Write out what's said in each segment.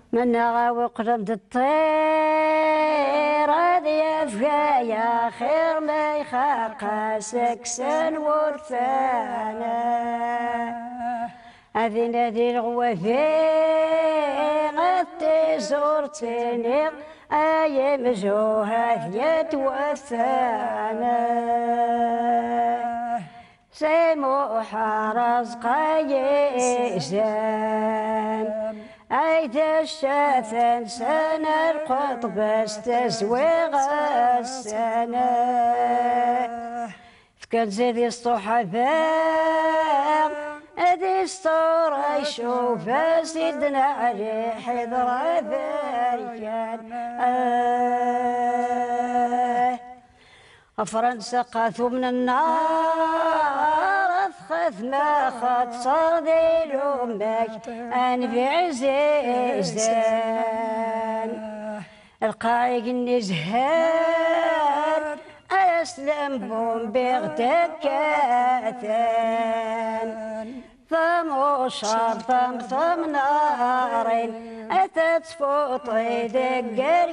من وقرب الطير هذي يا خير ما يخاق سكسن ورفانا هذي نادي الغوافي غطي زورتني أي مجوهة يتوفانا سيمو حرز قيزان أيد الشافن سنة القطب استزويغ السنة فكان زيدي الصحفاء هذي الصورة يشوف سيدنا علي حضر ذلك فرنسا قاثوا من النار خذ ما خد صار ذي لومك أنفي عزيزان القايق النزهار أسلم بوم بغتكاثان ثم شرطم ثم نارين أتت فوطي دقر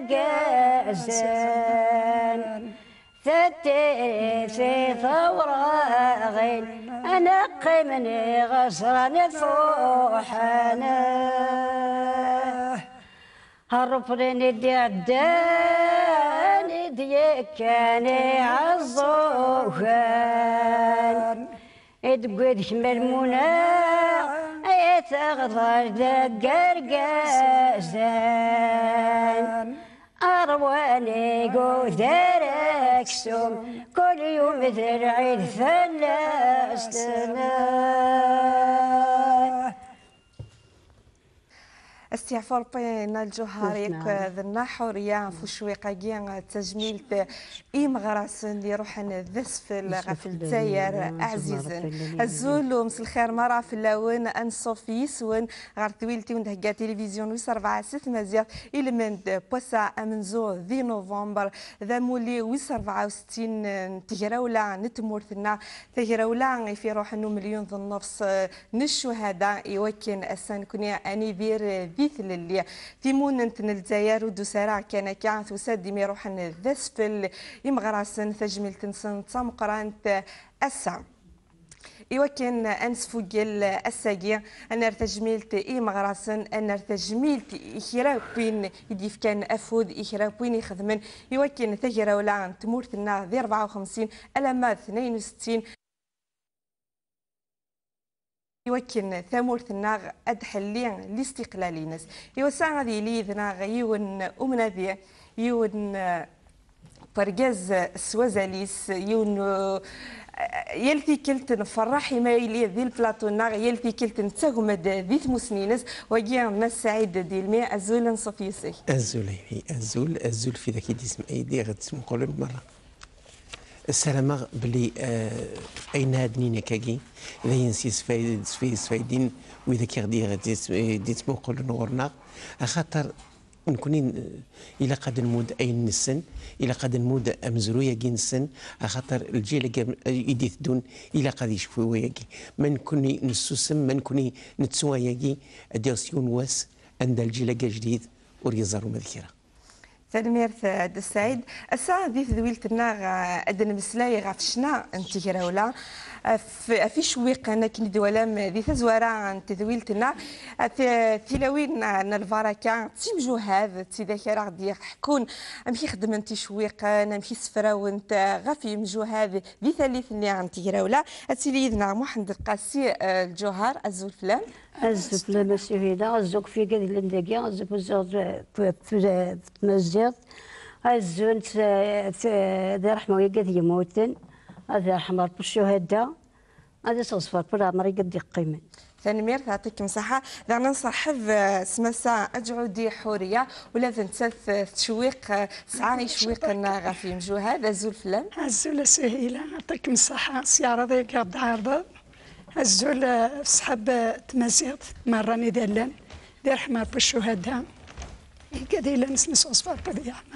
قازان ثتي في ثورة غيل أنا قمني غصراني فوحانا هربني دي عداني ديكاني عالزوخان ادقود حمل منى يتغضر دقر قازان أرواني قدرك سوم كل يوم ذرعي الثلاث استعفال بين الجوهريك ذنا حورية فشويقة جيان تجميل إيم غراسن اللي روحنا ذسفل غفل تاير عزيزن الزول ومس الخير مرة في اللون أنصوفي يسون غار تويلتي وندهقا تلفزيون ويس 4 6 مزيات إلى من بوسا أمنزو ذي نوفمبر ذا مولي ويس 64 تجراولا نتمورثنا تجراولا في روحنا مليون ذو النفس نشهداء يوكن السن كوني أني بير مثل اللي في موننتن الجزائر ودوسارع كان كاعث وسادي ميروحن ذسفل يمغراسن ثجميل تنسن تمقرانت السام يوكن أنس فوجل الساقية أن ارتجميلت مغراسن أن ارتجميلت إخراوين يديف كان أفود إخراوين يخدمن يوكن ثجرة ولا تمورتنا ذي 54 ألمات 62 يوكن ثمورت الناغ أدحلين الاستقلالي ناس يوسع هذه لي ذناغ يون أمنا ذي يون برجاز سوازاليس يون يلتي كلت نفرحي ما يلي ذي البلاطو الناغ يلتي كلت نتغمد ذي ثموسنينس وجيا ما سعيد دي الماء أزول صفيسي أزول في ذاك الاسم أيدي غد نقول مرة السلامة بلي أين هادنين كاكي إذا ينسي سفايدين وإذا كيغدي ديت موقول نورنا خاطر نكونين إلى قد نمود أين السن إلى قد نمود أمزرويا كين السن خاطر الجيل يدي دون إلى قد يشوفوا وياكي ما نكوني نسوسم ما نكوني نتسوى ياكي ديرسيون واس عند الجيل جديد وريزارو مذكره تنميرت السعيد الساعة ذي ذويلت الناغ أدن مسلاي غافشنا انت كراولا في شويق أنا كني دوالام ذي تزوارا انت ذويلت الناغ تلاوين الفاركة تيمجو هذا تذاكر غادي يحكون أمشي خدم انت شويق نمشي سفرا وانت غافي مجو هذا ذي ثالث اللي انت كراولا أتيلي ذنا محمد القاسي الجوهر الزول فلان الزوج المسؤولية الزوج في قد لندقي الزوج في مزيط الزوج ذي رحمة قد يموتن هذا رحمة بالشهداء هذا صفر بلا مري قد يقيمن تنمير تعطيك مساحة ذا ننصحب سمسا أجعودي حورية ولا تنسث تشويق سعاني شويق غافي مجو هذا الزول فلان الزول سهيلة يعطيك مساحة سيارة ذيك قد عارضة الزول سحب تمازيغ مرة ندلن دير حمار بالشهداء قد إلا نسمس أصفار بدي أحمر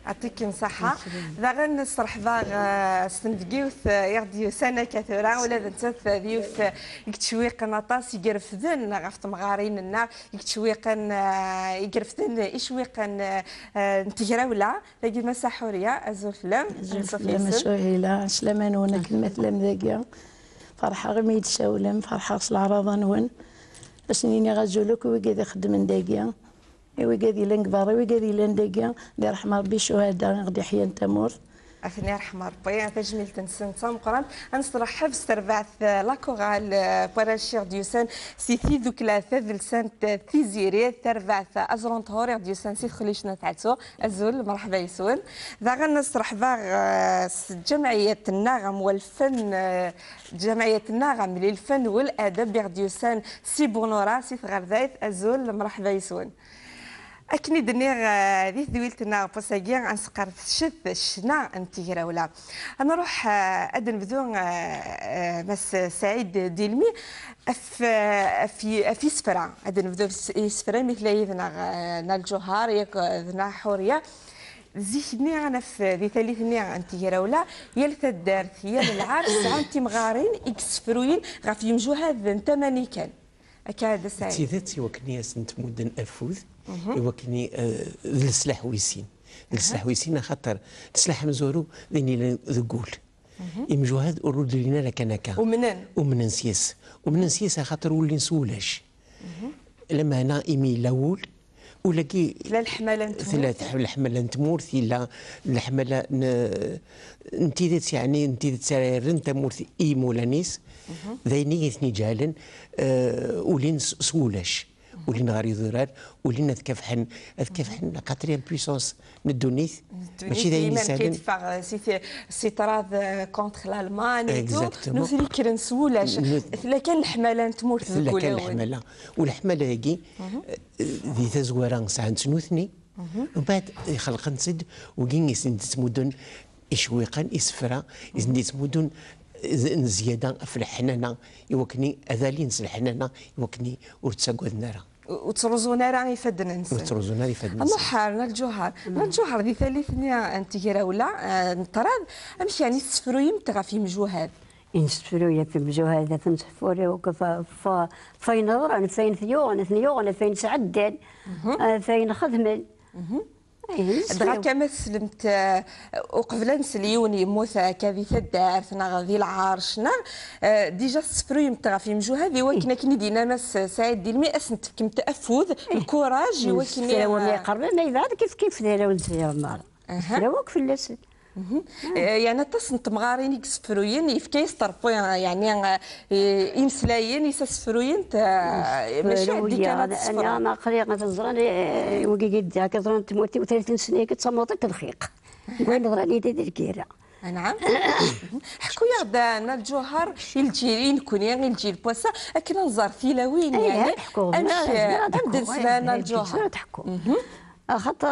يعطيك الصحة. ذا غنصرح باغ سندقيوث يغدي سنة كثيرة ولا ذنتث ديوث يكتشويق نطاس يقرفذن غف تمغارين النار يكتشويقن يقرفذن إشويقن نتجراولا لقي مسا حورية أزول فلام لما سهيلة سلمان وانا كلمة لمذاقيا فرحة غميد شاولم فرحة صل عراضا نون أسنيني غزولك ويقاذي خدم داقيا ويقاذي لنكباري ويقاذي لنداقيا دي رحمة ربي شهداء غدي حيان تمور أثني رحمة ربي أنا تجميل تنسن صام أنصرح حفظ تربعث لاكوغال باراشير ديوسان سيثي ذوك لا ثاذل سانت ثيزيري تربعث أزرون طهوري ديوسان سيث خليشنا تعتو أزول مرحبا يسول ذا غنصرح باغ جمعية النغم والفن جمعية النغم للفن والأدب ديوسان سي بونورا سيث غردايث أزول مرحبا يسول أكني دنيغ ذي ذويلتنا بوساقيا عن سقر شث الشنا انتجرا ولا أنا روح أدن بدون بس سعيد ديلمي في سفرة أدن بدون سفرة مثل يذنا الجوهر يك ذنا حورية زيني أنا في ذي ثالثني انتجرا ولا يلث الدارث يل العرس عن مغارين إكسفروين غاف يمجو هذا انتماني كان أكاد سعيد تيذات وكني سنت مدن أفوذ وكني السلاح ويسين السلاح ويسين خاطر السلاح مزورو ذيني ذقول يمجوهد ورود لنا لكنكا ومنن سياس ومنن سياس خاطر ولي نسولاش لما انا ايمي لاول ولكي لا الحمله نتمور ثلاث الحمله نتمور ثلا الحمله انتيدت يعني انتيدت سريرن تمور ايمولانيس ذيني يثني جالن ولين سولاش ولين غاري ضرار ولين تكافحن قاتريان بويسونس من الدونيث ماشي ذا يساعدن كيدفع سيطراد كونتر الالمان نوثري كرن سولاش لا كان الحمله نتمور لا كان الحمله والحمله هاكي ذي تزوارا ساعه نوثني ومن بعد خلق نسد وكين يسند مدن إشويقا إسفرا يسند مدن زياده في الحنانه يوكني اذالين الحنانه يوكني ورتساقوا النار وترزونا راه يفدنا نسن وترزونا يفدنا نسن حارنا الجوهر ذي ثالثني انت ولا نطراد امشي يعني السفرو يمتغى في مجوهاد ينسفروا في مجوهاد تنسفروا وكف فين نظر فين ثيون فين سعدان فين خدمن دغا كما سلمت وقبل نسليون يموت كذي الدار ثنا ذي العارشنا ديجا السفرو يمتغى في مجو هذه ولكن كني دينا مس سعيد ديلمي اسنت كم تافوذ الكوراج ولكن ما يقرب ما يبعد كيف دايره ولد مار سراوك في اللسن يعني تصنت مغارين يكسفروين يفكيس طرفو يعني يمسلاين يسسفروين ماشي عندي كانت انا قريقه تزراني وكي قد كزران تموتي و30 سنه كتصموطك الخيق وين نظراني دير الكيره نعم حكوا يغدا الجوهر الجيرين كوني الجيل بوسا اكن نزار فيلاوين يعني امشي سلانه الجوهر خاطر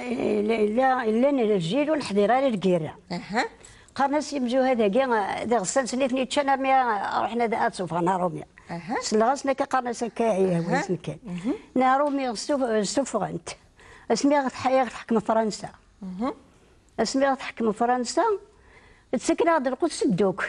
لا الجيل والحضيره للكيره قرنا سيمجو هذا كاع ذا غسل سنيتني تشنا ميا رحنا ذا اتسوف ناروميا سلغسنا كقرنا سكاعيه وين كان نارومي سوفغنت اسمي غتحكم فرنسا اسمي غتحكم فرنسا تسكن هذا القدس الدوك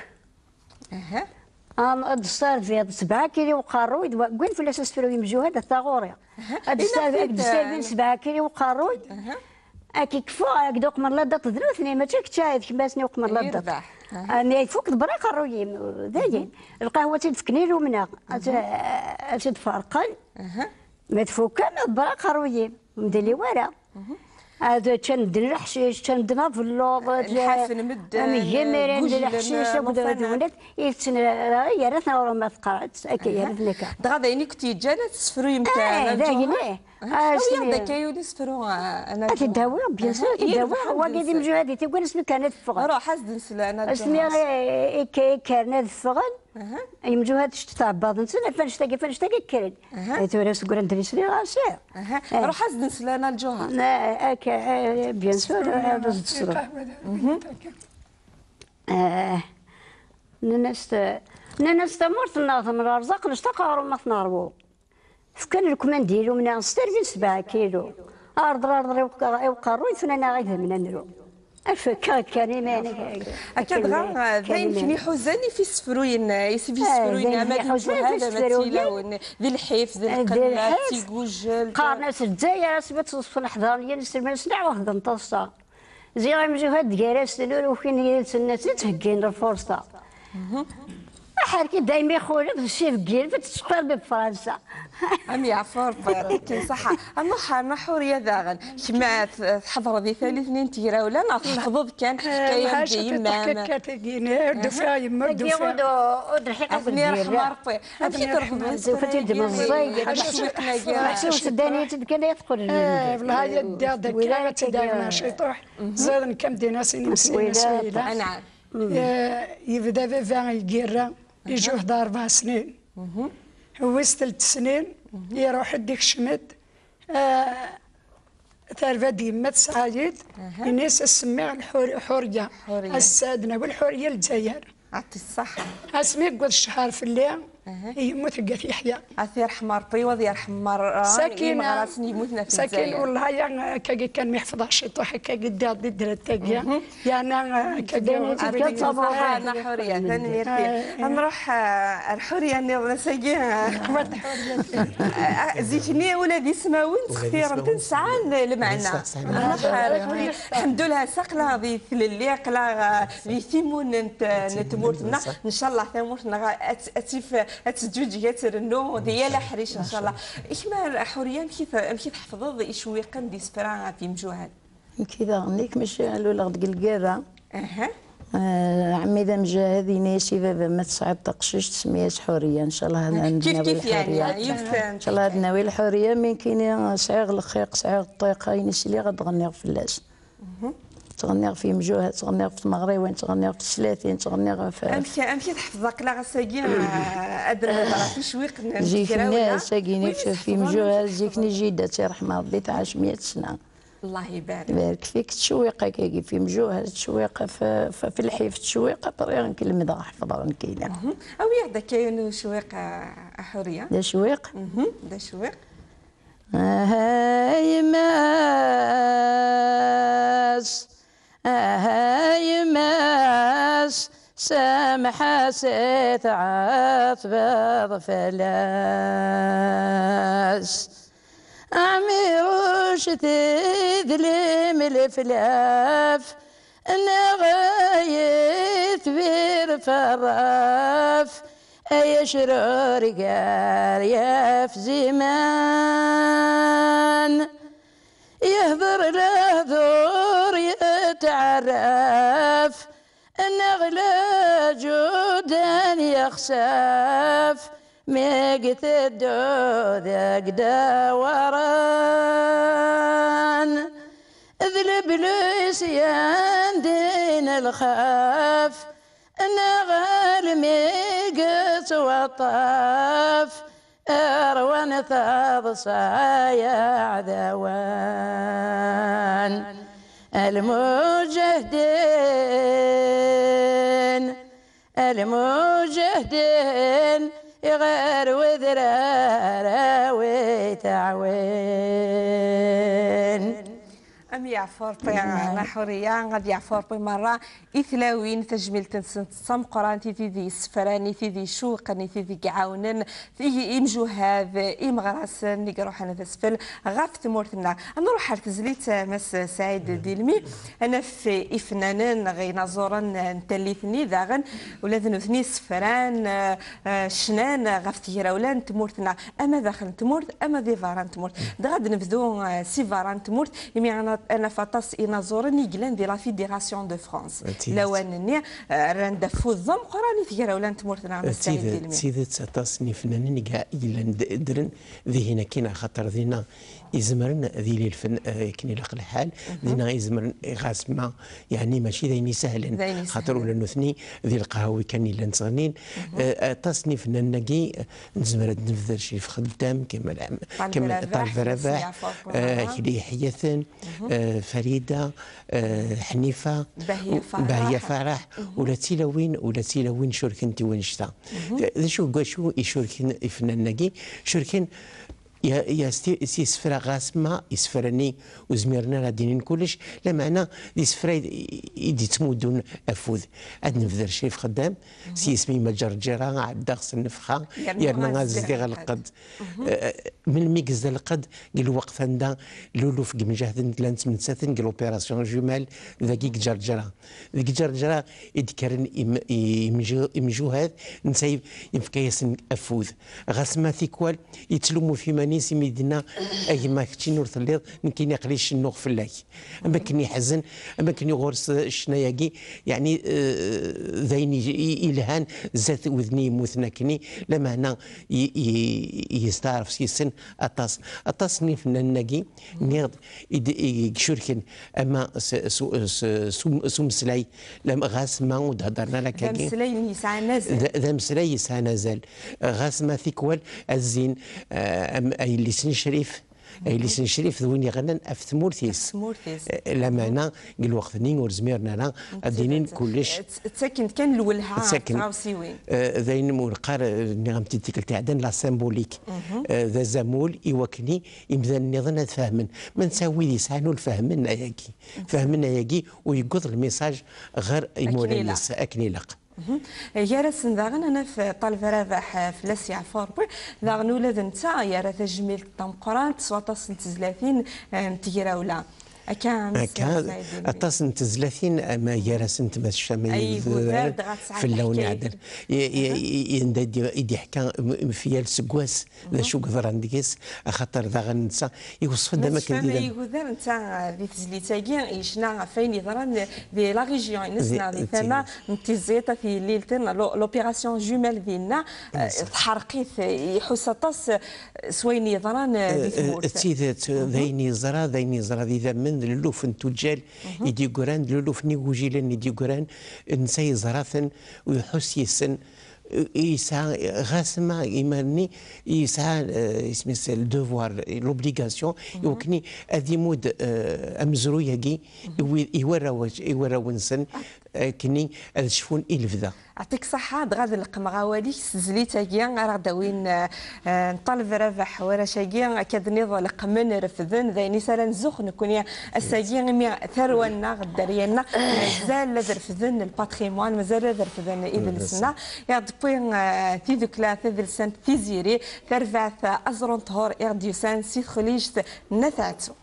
الدستار في 7 كيلو وقارويد وين في الاساس فيرو يمجو هذا الثاغوريا الدستار بين 7 كيلو وقارويد اكي كفو دوك من لا تدرثني ما تاك تشاهد كما سني وقمر لا دط انا يفوك دبرا قارويين داين القهوه تدفكني له منها تدفرقل ما تفوك ما دبرا قارويين مدلي ورا هذا كان دنا الحشيش كان دنا في اللوط الحفن مد مجمرين دنا الحشيش ودولت يتسن يا رثنا ولا ما ثقرت يا رثنا كا دغا يعني كنتي جالس سفرو يمتاع داينه ويا كايو سفرو انا تداوى بيان سور تداوى هو قاعد مجهدي تقول اسمي كانت فغن روح حسد نسلانا اسمي كانت فغن يمجوهد تشتاع بعض نسنا فنشتاقي كرد تورا سكور ندري شري غاشير روح حسد نسلانا الجوهر لا بيان سور هذا الصرف ناس تمرت ناظم الارزاق نشتاق ما تناربو فكان لكم نديرو من 7 كيلو أرض يوقروا يثنى غير من النرو الفكرة كلمة أكيد غير ذين كني حزني في السفروين يسفي السفروين ما هذا مثيلا ذي الحيف ذي القلة تيجوجل قارناس الجزائر سبت تصف الحضارية نسمع نسمع واحد نتصا زي غيمجيو هاد دكاراس تنور وكاين الناس تهكين الفرصة حركي دايما يخرج الشيف كيل فتشقر بفرنسا أم يعفر يعطيك صحة أما حنا حورية ذاغن كما تحضر ذي ثالث اثنين تيرا ولا نحفظ كان حكاية ديما كاتينا دفاع يمر دفاع ودحيقة أثني رحمة ربي أمشي تروح فتي مزاي حسو سدانية كان يدخل والله يدا ذكرت دايما شيطوح زاد كم دينا سنين سويلة أنا يبدا فيفان يقرا يجوه 4 سنين هو 3 سنين يروح يديك شمد تعرف ديما تسعايد الناس السماع الحورية السادنة والحورية الجزائر عطي الصحة اسمي قد الشهر في الليل يموت قاف يحيى عثي يرحم ربي وذي يرحم ساكنة يموتنا في ساكن والله يعني كان ما يحفظش شيطوح كقد ضد التاقية يعني كتصبح أنا حورية ثاني نروح الحورية أنا ساقي زيتني ولادي سماوين تختير تنسعان المعنى الحمد لله سقلا ذي اللي قلا ذي ثيمون نتمورتنا إن شاء الله ثمورتنا أتيف أتزوج النوم ديال حريش إن شاء الله إيش ما حورية مشي تحفظ إيش ويقن دي سفرا في مجوهر كذا غنيك مش قالوا لك القرا عمي ذا مجاهد يناسي بابا ما تصعد تقشش تسميها حوريه ان شاء الله كيف يعني ان شاء الله ناوي الحوريه من كاين صعيغ الخيق صعيغ الطيقه ينسي لي غتغني في اللاس تغني في مجوهه تغني في المغرب تغني في الثلاثين تغني في امشي تحفظك لا غساكين ادرى في شويق جيك الناس ساكيني في مجوهه جيكني جيده تيرحم ربي تعاش 100 سنه الله يبارك يبارك فيك تشويقه كي في مجوهه تشويقه في الحيف تشويقه طريقه نكلم ذا حفظها كاينه او يعدا كاين شويق حوريه دا شويق دا شويق هاي ماس هاي ماس سامحة سيت عاطبة فلاس عميروش تذلم الفلاف نغايت بالفراف أي شرور قال يا في زمان يهضر له ذور يتعرف النغلة جودان يخسف ميقت الدود وران ذلب لسيان دين الخاف نغال ميقت وطاف أروان ثاض صايع ذوان المجهدين يغير وذرارة ويتعوين أم يعفر طيعنا حورية غادي يعفر بمرة إثلاوين تجميل تنسن تصم قران تيدي سفراني تيدي شوقني تيدي قعاونن تيجي إمجو هذا إمغراسن نقروح أنا تسفل غاف تمورتنا نروح على تزليت مس سعيد ديلمي أنا في إفنانن غينا زورن نتليثني داغن ولادن ثني سفران شنان غاف تيراولان تمورتنا أما داخل تمورت أما ذي فاران تمورت غادي نبدو سي فاران تمورت يمي أنا فاطاس إنازورني جلان دي لا فيديراسيون دو فرانس لو أنني رند فوزم قراني في ولا تمورتنا على السعيد ديالمي سيدة تاطاسني فنانين كاع إلا درن ذي هنا كاين خاطر ذينا يزمرن ذي الفن كني لق الحال ذينا يزمرن غاسمة يعني ماشي ذيني سهلا خاطر ولا نثني ذي القهوي كان إلا نصغنين تصني فنان نقي نزمر نفذر شي في خدام كما طالب رباح كلي حياثن فريدة حنيفة باهية فرح ولا تيلوين شركن وين شتا شو يشركن فنان نقي شركن يسفر غاسما يسفرني وزميرنا غاديين كلش لا معنى يسفر يدي تمودون افوذ عاد نفذر شي في خدام سي اسمي ما جرجره عاد خص النفخه يرنا غازدي القد من ميكز القد قال الوقت عندها لولو في مجاهد لانت من ساتن قال اوبيراسيون جمال ذاك جرجره ذيك جرجره يذكرن يمجوهاد نسايب يفكيس افوذ غاسما ثيكوال يتلموا في مانيس ميدنا اي ما كنتي نور الليل كاين يقليش النوغ في الله اما كني حزن اما كني غورس الشناياكي يعني ذيني الهان زات وذني موثنا كني لا معنى يستعرف سيسن اطاس ني فنان ناكي نيض يشركن اما سمسلاي لما غاس ما ودهضرنا لك ذا مسلاي يسعى نازل ذا مسلاي يسعى نازل غاس ما ثيكوال الزين اي اللي سن شريف اي اللي سن شريف وين يغنن اف ثمورتيس لا معنى قال وقت نين ورزميرنا لا ادينين كلش تسكن كان الولها تراوسيوين ذاين مولقار نغم تيكل تعدن لا سيمبوليك ذا زمول يوكني يمذا النظام فاهمن ما نساوي يسعنوا الفهمن ياكي فهمنا ياكي ويقض الميساج غير يمولانيس اكنيلق يا راسن داغن انا في طالب رابح في لاسيع فوربي داغن ولاد نتا يا راه تجميل الطمقران 39 تيراولا كان اتصن تزلاتين اما يرسن تمشى في اللون عدل يدي حكا في السكواس ذا شو قدر عندكيس خاطر ذا غنسى يوصف دما كان يقدر نتا ذي تزليتاكي يشنا فين يضرن دي لا ريجيون نسنا دي ثما نتيزيتا في ليلتين لوبيراسيون جومال ديالنا تحرقيت يحوس سوين يضرن دي ثمور تيذات ذيني زرا ذي ذمن لولوف تجال يدي قران لولوف نيجوجيلن يدي قران نسي زراثن ويحس يسن يسعى غاسما يمرني يسعى اسمه الدوفوار لوبليغاسيون يوكني هذه مود امزرو يجي يورا ونسن كني شفون الفذا يعطيك صحة غاد القمغاوالي سزليتاكيا راه داوين نطالب ربح ورا شاكيا كدنيض القمن رفذن ذايني سالا نزوخ نكون الساكيا مي ثرونا غدارينا مازال رفذن الباتريمون مازال رفذن إذلسنا يا دبوين في ذكلا تذلسن تيزيري ترفعت أزرون طهور إرديوسان سيد خليجت نثعتو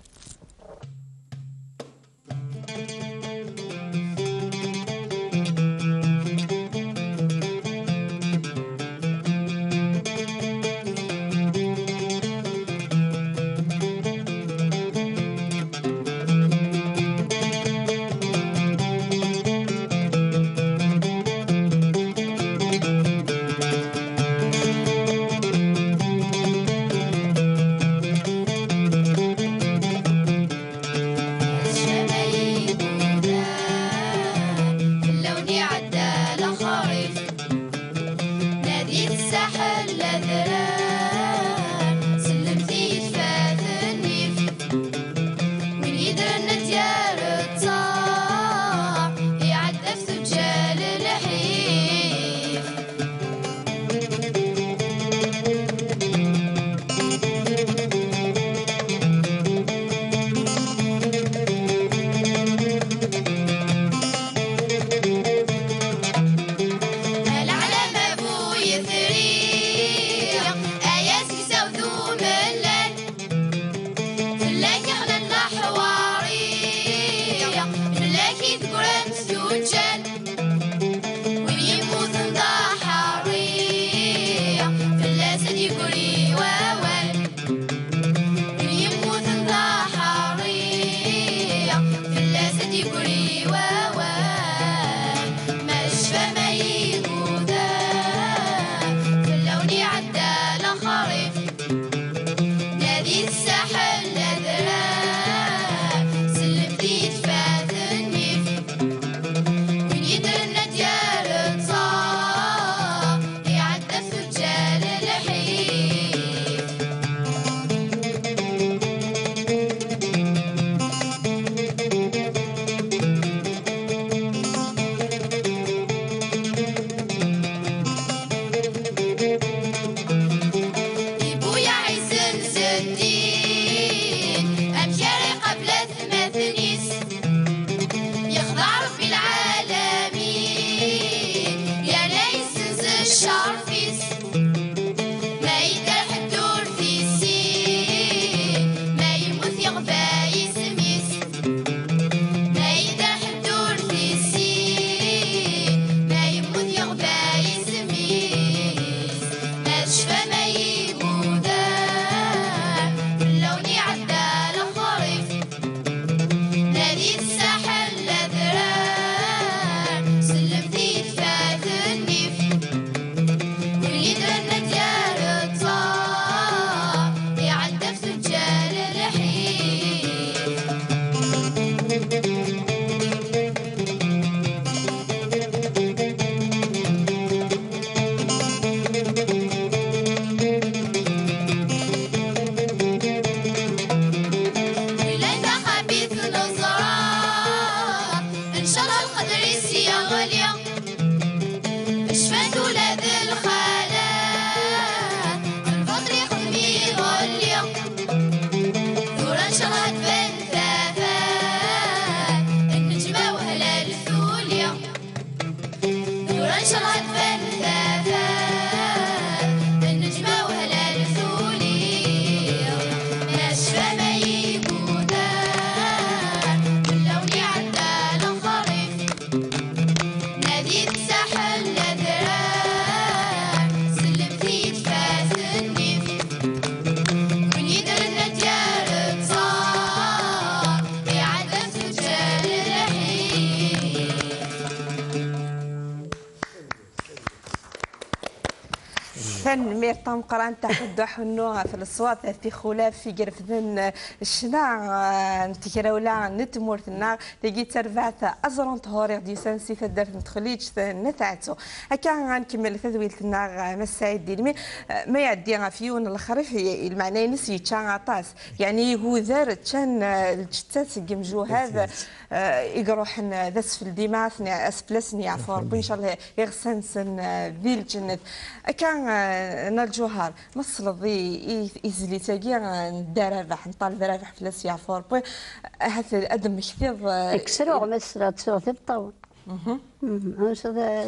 لي طام قران تحد حنو في الصوات في خلاف في قرفذن الشنا نتكراولا نتمورتنا تجي ترفعت ازرون طهوري دي سنسي تدار نتخليج نتاعتو هكا غنكمل تذويلتنا مساعد ديالي ما يعدي فيون الخريف المعنى نسي تشان عطاس يعني هو ذار تشان الجتات جمجو هذا يقروح ذس في الدماغ اسبلسني عفوا ربي ان شاء الله يغسن سن ذي الجنة كان الجوهر مصر ذي إزلي تاجي ندرافح نطال درافح في لاسيا عفوا ربي هذا أدم كثير اكسروا مصر تسوى في الطاول مش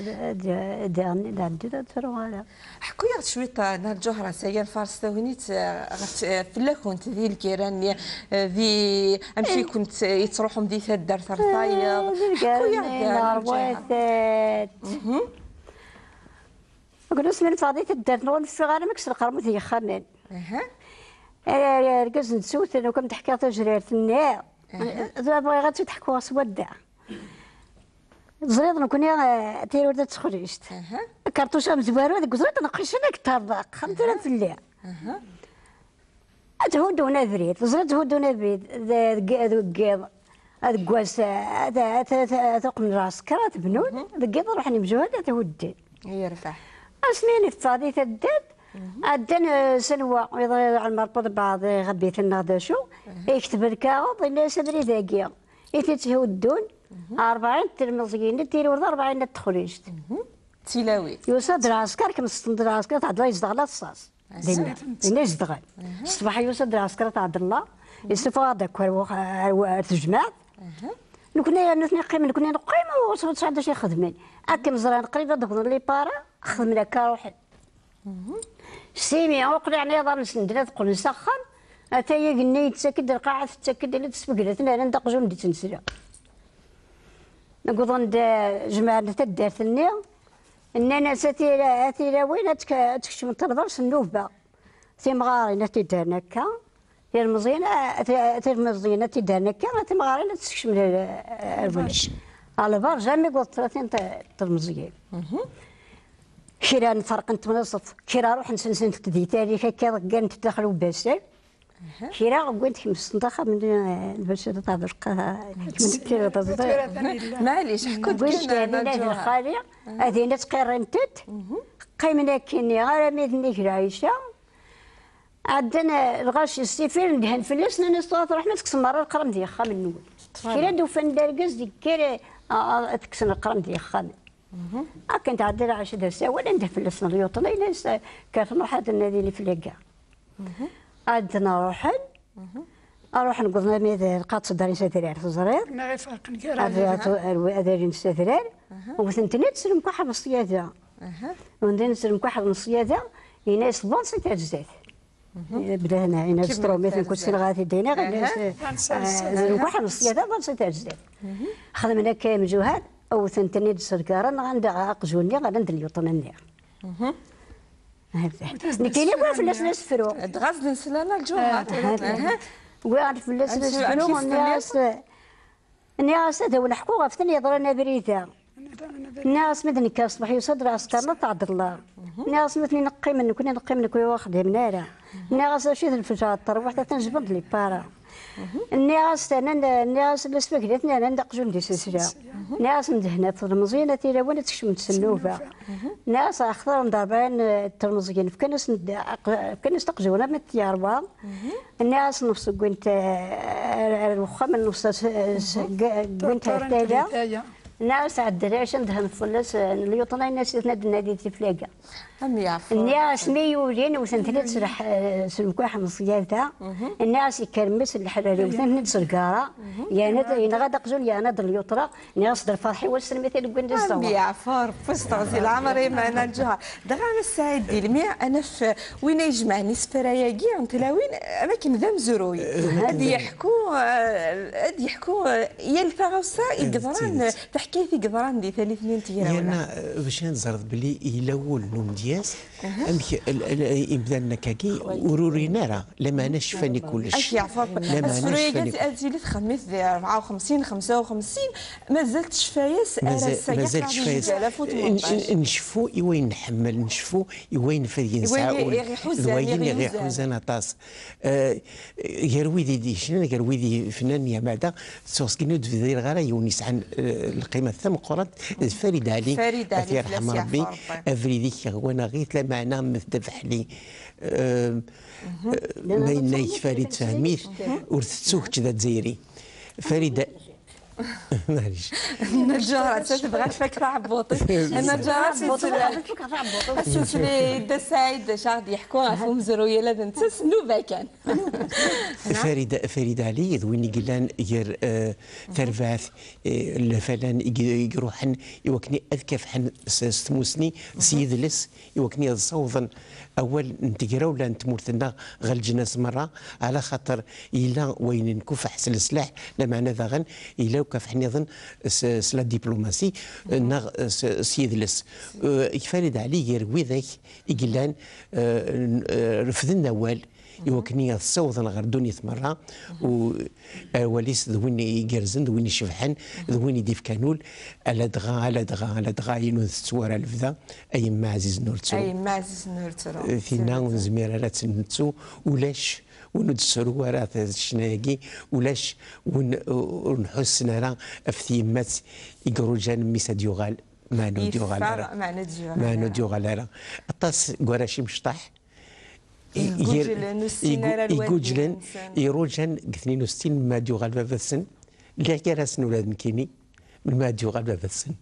ده تروح على حكوا يا شوية الجوهر سير فارس ثونيت في كنت ذي الكيران ذي أمشي كنت يتروحوا ذي ثدر ثرثايا حكوا يا الجوهر قلت من فاضي تدار نقول في غير مكسر قرمت هي خانن ركز نسوت انا كنت تحكي تجرير النار دابا غادي تحكوا سودا زريض نكون تيرو تخرجت كارطوشه مزوارو هذيك زريض نقيش انا كتابق خمتنا في الليل تهودونا بريد زريض تهودونا بريد ذا الكواس هذا تقم راس كرات بنون ذا نروح نمجو هذا تهودي يرفع اسميني فاضي تدب عندنا سنوة يضرب على المربوط بعض غبيت النهضة شو يكتب الكاغض الناس ادري ذاكيا يتهودون 40 تلميذين ديروا 40 تخرجت تلاوي يوسد راسكر كم ستند راسكر تعدل يزدغ الصاص دينا يزدغ الصباح يوسد راسكر تعدل يصفى هذاك تجمع نكون نقيم نقيم وصوت صعد شي خدمين اكم زران قريبه دخل لي بارا خدمنا كروح سيمي عقل يعني يضل نسند تقول نسخن اتايا قلنا يتسكد القاعه تتسكد اللي تسبقلت انا ندقجو ندي تنسلا نقول جماعه تدارت النيل اننا ساتي وين تكشف من ترضرس النوبه تيمغاري تيدارنا هكا تيرمزينه تيدارنا هكا تيمغاري تكشف من البرج على بار جامي قلت 30 ترمزيين كيرا نفرق نتمنصف كيرا روح نسنسن تدي تاريخ هكا كان تدخلوا باسل كيرا قلت خمس نطخه من الباشا تاع برقه من كيرا معليش حكوت كنا هذه الخاليه هذه ناس قرنتت قيمنا كني غير ميدني كرايشه عندنا الغاش السفير ندهن في اللسن نصوت رحنا تكسر مره القرن ديال خا من نول كيرا دوفن داركز ديك كيرا تكسر القرن ديال خا كنت عدل 10 ساعه ولا ندهن في اللسن اليوطني ناس كانت نروح هذا النادي اللي في لقا عندنا اروح نقول ميدا القاط داري ساترير في الزرير ما غيفرق هذا نساترير وثنتني تسلم كحل الصياده وندير نسلم كحل الصياده يناس بونسي تاع الزيت بدا هنا هنا سترو مثل كنت في الغاتي دينا غير كحل الصياده بونسي تاع الزيت خدمنا كاين جهاد او ثنتني السركاره غندا قجوني غندير اليوطن النير نكيني كوا في الناس نسفرو غزل نسلانا الجوهر وعرف الناس نسفرو الناس هذا ونحكوا غفتني يضرنا بريده الناس مثل كاصبح يصدر عسكرنا تعد الله الناس مثل نقي من كنا نقي من كل واحد منارا الناس شي الفجار تروح تنجبد لي بارا الناس الناس اللي سبقتنا انا ندقجو ندي سلسله ناس مدهنه في المزينه تيلا وين تكشم تسنوفه ناس اخضر ضربان الترمزيين فكناس تقجونا من التياربا الناس نفس قنت الوخا من نفس قنت التاجه الناس عدلاش ندهن فلس اليوطنا الناس نادي تفلاقه الناس ميولين وثنتني تسرح سلمكوح من صيادة الناس يكرمس الحلال وثنتني تسرقارة يا ند غدا قزول يا ند اليطرى الناس در فرحي والسلم مثل قند الزوا يا فار فستعزي العمري معنا الجهر دغا السعيد ديال المية انا في وين يجمعني سفراياكي نتلاوين اماكن ذا مزروي هادي يحكوا يا الفاغوسا يقدران تحكي حكايه قدران دي ثلاثين تيرا انا باش نزرد بلي الى ول نوم دياس امك يبدا لنا كاكي ورورينا راه لا ما اناش فاني كلش اش يعفر السفريات ازيلي تخميس 54 55 مازالت شفايس مازالت شفايس نشفو يوين نحمل نشفو يوين فدي نسعاول يوين يغيحو زان طاس يروي دي شنو يروي دي فنان يا بعدا سوسكينو دفير غير يونس عن القيمه ثم قرات فريد علي فريد علي يرحم ربي افريديك وانا غيت لا معنى مثدفح لي ما فريد فهميت ورثتوك كذا تزيري فريد معليش النجارة تبغى تفكر عبوطي النجارة السفلي دا سعيد شاغد يحكوا فهم زرويه لازم تسنو باكان فريد علي ذويني قلان ير ثرفاث الفلان يروحن يوكني اذكف حن ستموسني سيد لس يوكني صوضا اول نتقرا ولا نتمرثنا غالجناس مره على خاطر الا وين نكف احسن السلاح لا معنى ذا الا وكف حنيظن سلا دبلوماسي سيد لس يفرد علي يروي ذاك يقلان رفض النوال يوكني الصوت غير دنيا مرة وليس ذويني يقرزن ذويني شفحن ذويني ديف كانول على دغا ينو تصور الفذا اي ما عزيز نورتو فينا زميرة نتسو ولاش وندسرو ورا الشناقي ولاش ونحس نرى في مات يقرو جان ميسا ديوغال ما نو ديوغال راه الطاس قراشي مشطح يقوجلن يروجن قثنين وستين ما ديوغال بابا السن اللي كراسن ولاد مكيني من ما ديوغال بابا السن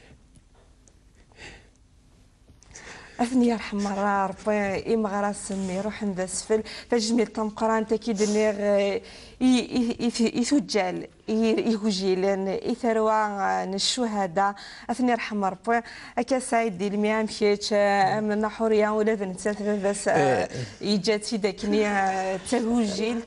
أثني يرحم مرة ربي إمغرا سمي روح ندى سفل تجميل تمقران تكيد نيغ يثجل يهجيلن يثروا الشهداء أثني يرحم ربي أكا سعيد دي الميام كيتش من حوريا ولا بنتات بس يجاتي داكني تهجيل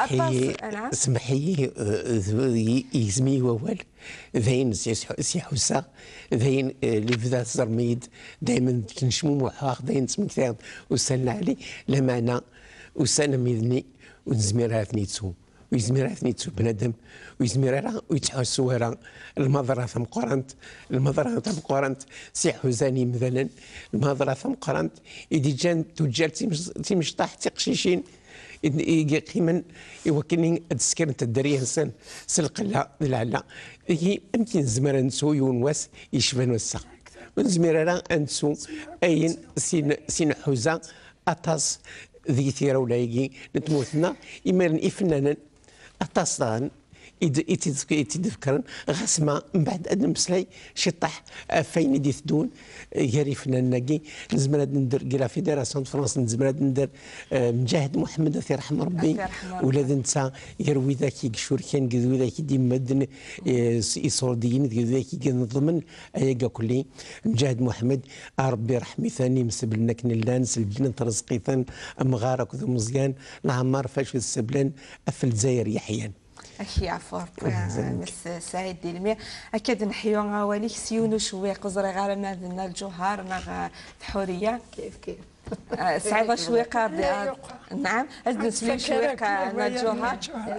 سمحي يزمي ووال ذاين سي حسا ذاين اللي بدا الزرميد دائما تنشمو محاق ذاين سمكتاغ وسالنا علي لا معنى وسالنا ميذني ونزميرها ثنيتسو ويزميرها ثنيتسو بنادم ويزميرها ويتحسوا راه المضرة ثم قرنت المضرة ثم قرنت سي حزاني مثلا المضرة ثم قرنت إذا جان تجار تيمشطاح تقشيشين قيما يوكلني تسكر الدريه انسان سلقلا لعلا هي يمكن زمر نسو يونواس يشبان وسا ونزمر راه انسو اين سين حوزه اطاس ذي ثيرا ولايكي نتموتنا اما افنانا اطاس يتذكرن غسمة من بعد أدنى مسلاي شطح فين يدي ثدون يريفنا ناقي نزمراد ندير كلا فيدراسيون فرنسا نزمراد ندير مجاهد محمد الله يرحم ربي ولاد نتا يروي ذاك يقشور كان قذو ذاك ديما مدن يصورديين قذو ذاك نضمن أيا كلي مجاهد محمد ربي رحمي ثاني مسبلنا كنلان سلبلنا ترزقي ثان مغارك ذو مزيان العمار فاش السبلان أفل زاير يحيان أكي عفوا مس سعيد ديلمي أكيد نحيو غواليك سيونو شوي قزري غير مادنا الجوهر نغ الحورية كيف سعيد شوي قاضي نعم أزن سليم شوي قاضي الجوهر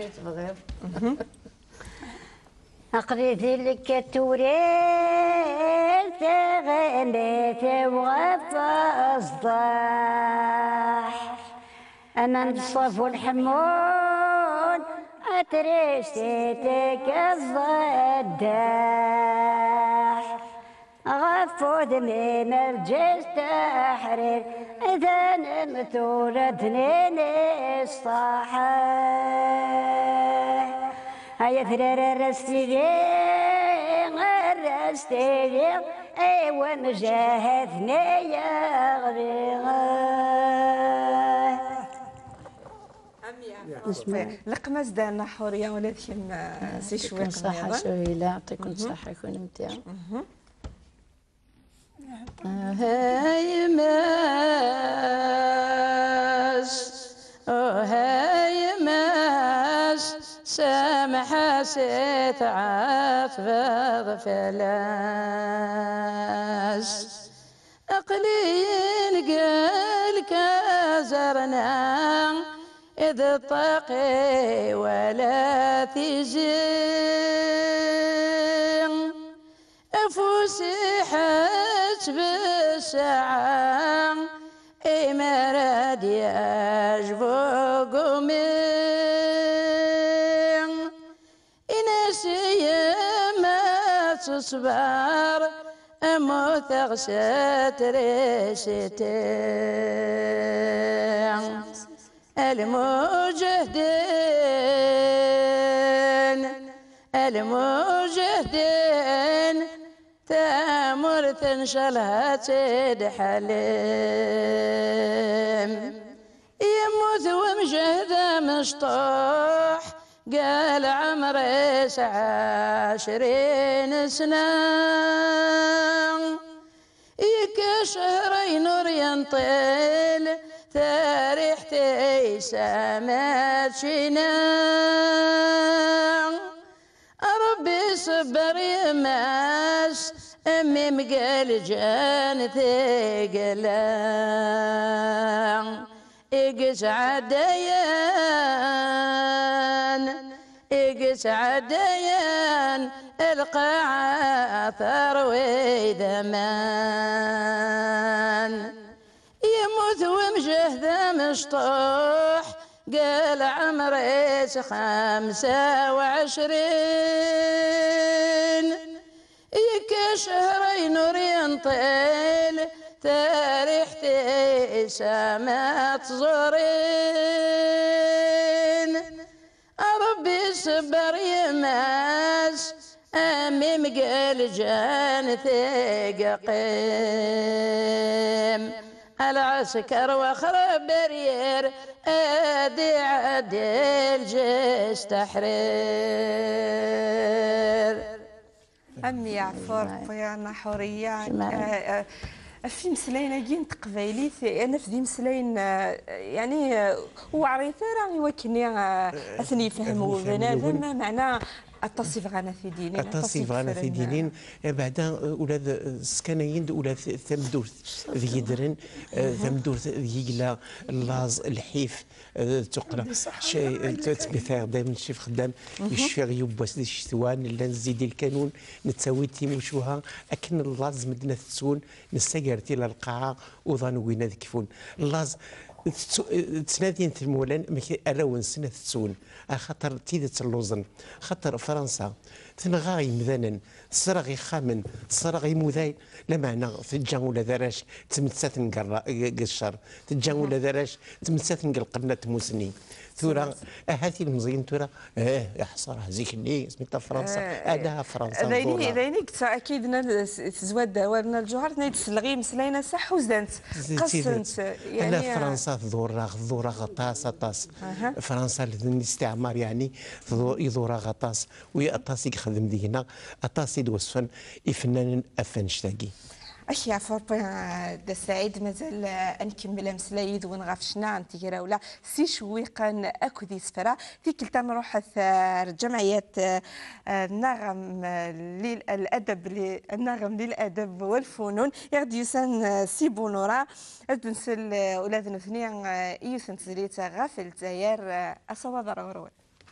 أقريت لك توريث غنيت وغفى أصداح أنا نصف الحمود أترشتك الضداح غفوذ من الجيش تحرير إذا نمثولة اثنين الصحاح هيا ثرير الرستيلي أيوة مجاهدني يغري القماش دارنا حوريه ولكن سي شوي صحه شويله يعطيكم الصحه يكون ممتع هاي ماش هاي ماش سامح سيت عافض فلاس أقلين قال كازرنا إذ طاقي ولا تجين أفوسحت بالساعة إمارات يجفوق من إنسي ما تصبر مثغشت ريشتين المجهدين تامر تنشلها تدحلم يموت ومجهده مشطوح قال عمري 20 سنة شهرين نور ينطل تاريحتي سامات شنا ربي صبر يماس أمي مقال جانتي قلان إقس عديان القاعة ثروي ذمان يموت ومجهده مشطوح قال عمري 25 شهرين نور ينطل تاريحتي سامات زورين ربي صبر يماس أمي مقال جانتي قيم العسكر وخرب برير أدي عدل جيش تحرير أمي عفور بيانا حورية في مسلين جين تقبيليت انا في دي مسلين يعني وعريثه راه يوكني اثني يفهموا بنادم معناه التصيف غانا في دينين التصيف غانا في دينين بعد ولاد السكنيين ولاد ثمدورث ذي يدرن ثمدورث يقلا اللاز الحيف تقرا شيء تثبث دائما شي خدام يشفي يبوس دي الشتوان لا نزيد الكانون نتساوي تيموشوها اكن اللاز مدنا تسون نستقرتي للقاعه وظنوينا ذكفون اللاز تسنادين المولان اراون سنه تسون خاطر تيدت اللوزن خاطر فرنسا تنغاي مذانا صرغي خامن صرغي مذاي لا معنى تجان ولا ذراش تمتساتن قشر تجان ولا ذراش تمتساتن قلنا تموسني ثورة هذه المزين ثورة يحصر هذيك اللي سميتها فرنسا هذا فرنسا ذينيك اكيد تزواد ورنا الجوهر تسلغي مسلينا صح وزنت قصنت يعني انا فرنسا ذورا غطاس فرنسا الاستعمار يعني يذورا غطاس ويأطاس يخدم دينا أطاس يدوسفن يفنان افنشتاقي أشياء فربا دا سعيد مازال نكمل مسلايد ونغفشنا نتيرا ولا سي شويقا أكو دي سفرة في كلتا نروح جمعية النغم للأدب والفنون يغدي يسان سي بونورا أدنسل أولاد نثنيا يسان تزريتا غافل تاير أصوى ضرورون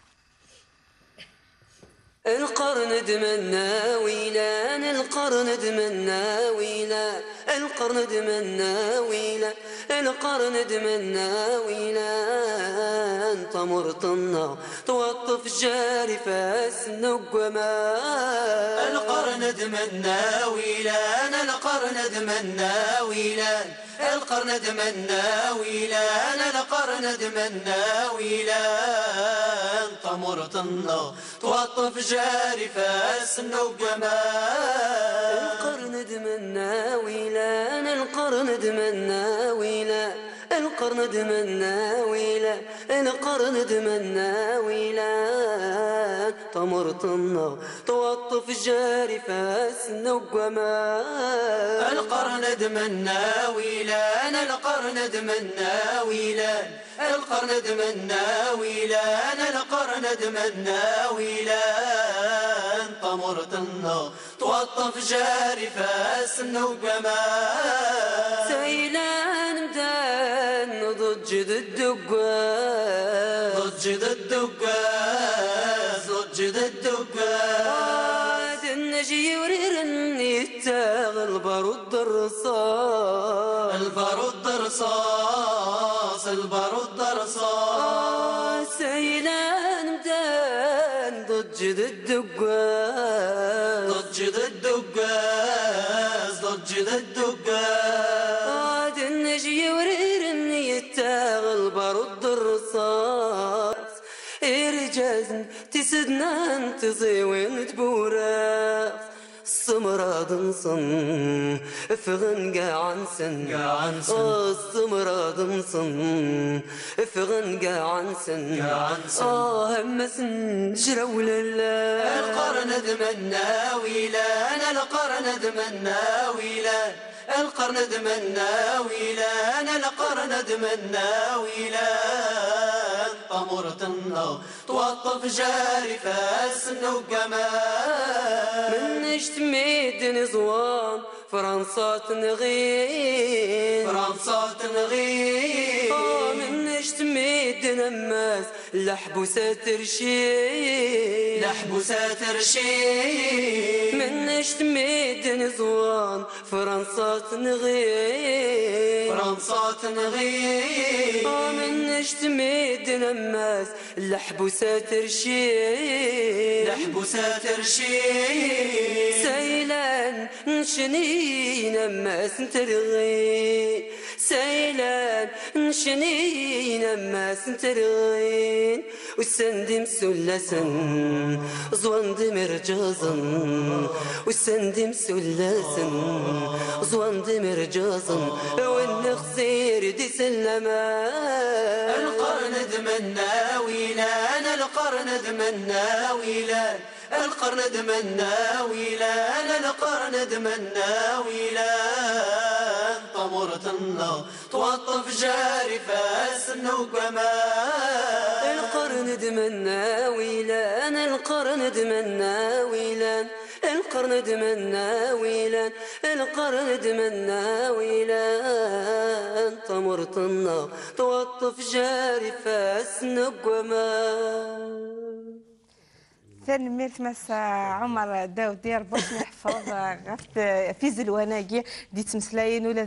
القرن دمنا ويلان القرن دمنا ويلان القرن دمنا ويلان القرن دمنا ويلان طمرطنا توطف جاري فاس النقما القرن دمنا ويلان القرن دمنا ويلان القرن دمنا ويلان القرن دمنا ويلان طمرطنا توطف جاري فاس النقما القرن دمنا ويلان القرن دمنا ويلان القرن دمنا ويلان القرن دمنا ويلان طمرطنا توطف جاري فاس النقما القرن دمنا ويلان القرن دمنا ويلان القرن دمنا ويلان القرن القرن دمنا ويلان طمرتنا توطف جاري فاسنا وقمال سيلان مدان ضجد الدقاز ضجد الدقاز ضجد الدقاز النجي وريرني التاغ البارود الرصاص البارود الرصاص البارود الرصاص سيلان مدان ضجد الدقاز ضجد الدقاز ضجد الدقاز النجي وريرني التاغ البارود الرصاص إرجاز تسدنا انتظي وين تبوراس السمراد نصن فغن قاعن سن السمراد نصن فغن قاعن سن همسن جرو لله القرن دمنا ويلان القرن دمنا ويلان القرن دمنا ويلان القرن دمنا ويلان طمرتنا توطف جاري فاسنا وقمال من اجتميد نزوان فرنسا تنغين فرنسا تنغين من اجتميد نماس لحبوسة ترشي لحبوسة ترشي من اجتميد نزوان فرنسا تنغين فرنسا تنغين من اجتميد نماس لحبوسة ترشي لحبوسة ترشي سيلان نشني نماس نترغي سيلان نشني نماس نترغين والسندم سلسن زواند مرجازن والسندم سلسن زواند مرجازن والنخسير دي سلما القرن دمنا ويلان القرن دمنا ويلان القرن دمنا ويلان القرن دمنا ويلان طمرتنا توطف جاري فاسنا وقمال القرن دمنا ويلان القرن دمنا ويلان القرن دمنا ويلان القرن دمنا ويلان طمرتنا توطف جاري فاسنا وقمال ثاني ميرت مس عمر داود دير باش نحفظ غف في زلواناكي دي تمسلاين ولا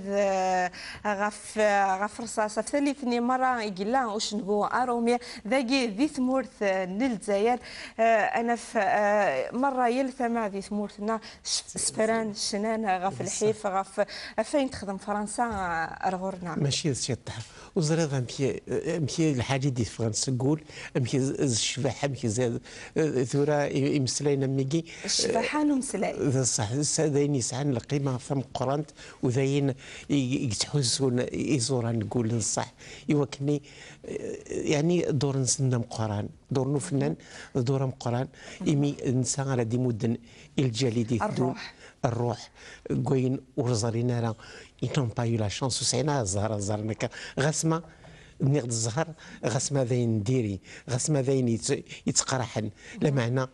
غف رصاصه ثاني فني مره يقلا واش نقول ارومي ذاكي ذي ثمورث للجزائر انا في مره يلثمع ذي ثمورثنا سفران شنان غف الحيف غف فين تخدم فرنسا رغورنا ماشي شي طح وزريض مشي الحاجه دي فرنسا نقول مشي الشباحه مشي زاد ثورة يمسلاينا ميكي الشباحان ومسلاي صح داين يسعن القيمه فم قرانت وذاين يتحسون يزورا نقول صح يوكني يعني دور نسنا مقران دور نفنان دور مقران يمي انسان على دي مدن الجليدي الروح كوين ورزارينا راه ينون با يو لا شانس وسعينا زهر غسمه نقد الزهر غسمه ذاين ديري غسمه ذاين يتقرحن لا معنى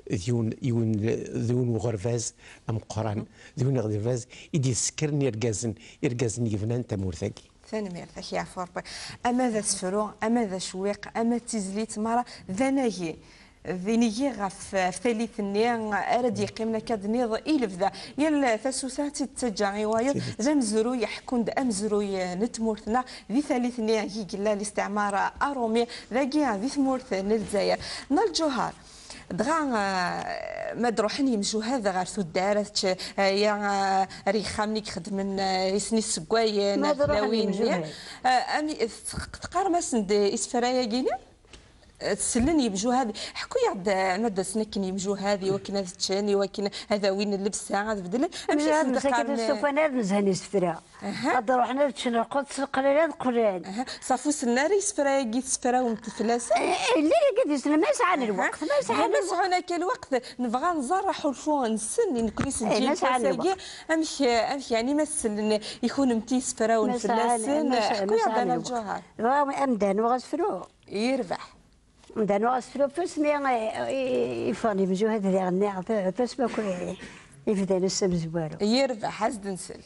ذيون وغرفاز ام قران ذيون غرفاز يدي سكرني يرقازن يفنان تمورثاكي ثاني ميرثاك يا فوربي اما ذا سفرو اما ذا شويق اما تيزليت مره ذا ناهي ذينيي غف ثالث نيان ارد يقيمنا كدنيض الف ذا يلا ثاسوساتي تتجعي وايد زمزرو يحكون امزرو نتمورثنا ذي ثالث نيان هي قلا الاستعمار ارومي ذاكي ذي ثمورث للجزائر الجوهر دغا ما دروحن يمشوا هذا غير ثدارت يا ريخامني خدمن يسني السكواين فلاوين امي تقار سند اسفرايا كينا تسلن يبجو هذه حكوا يعد مدى سنكن يبجو هذه وكنا تشاني وكنا هذا وين اللبس ساعه بدل امشي مساكن السفنات نزهني سفرا قد روحنا تشنا القدس قليلات قران صافو سناري يسفرا كي تسفرا ومتفلاس اللي قد يسنا ما يسعى الوقت ما يسعى هناك الوقت نبغى نزرحوا الفون نسن نكريس نجي ساكي امشي يعني مثل يكون متي سفرا ونفلاس حكوا يعد الجوهر راه امدان وغسفرو يربح دانو أسفلو فاس مي يفاني بجو هذا ذي غني فاس ما كوي يفدان السم زوارو يربح حسد نسل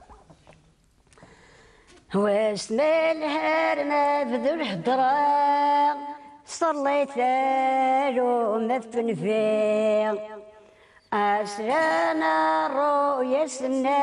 واسمى الهار ما بذو الحضرة صليت ثالو ما تنفي أسرانا الرؤيا سنا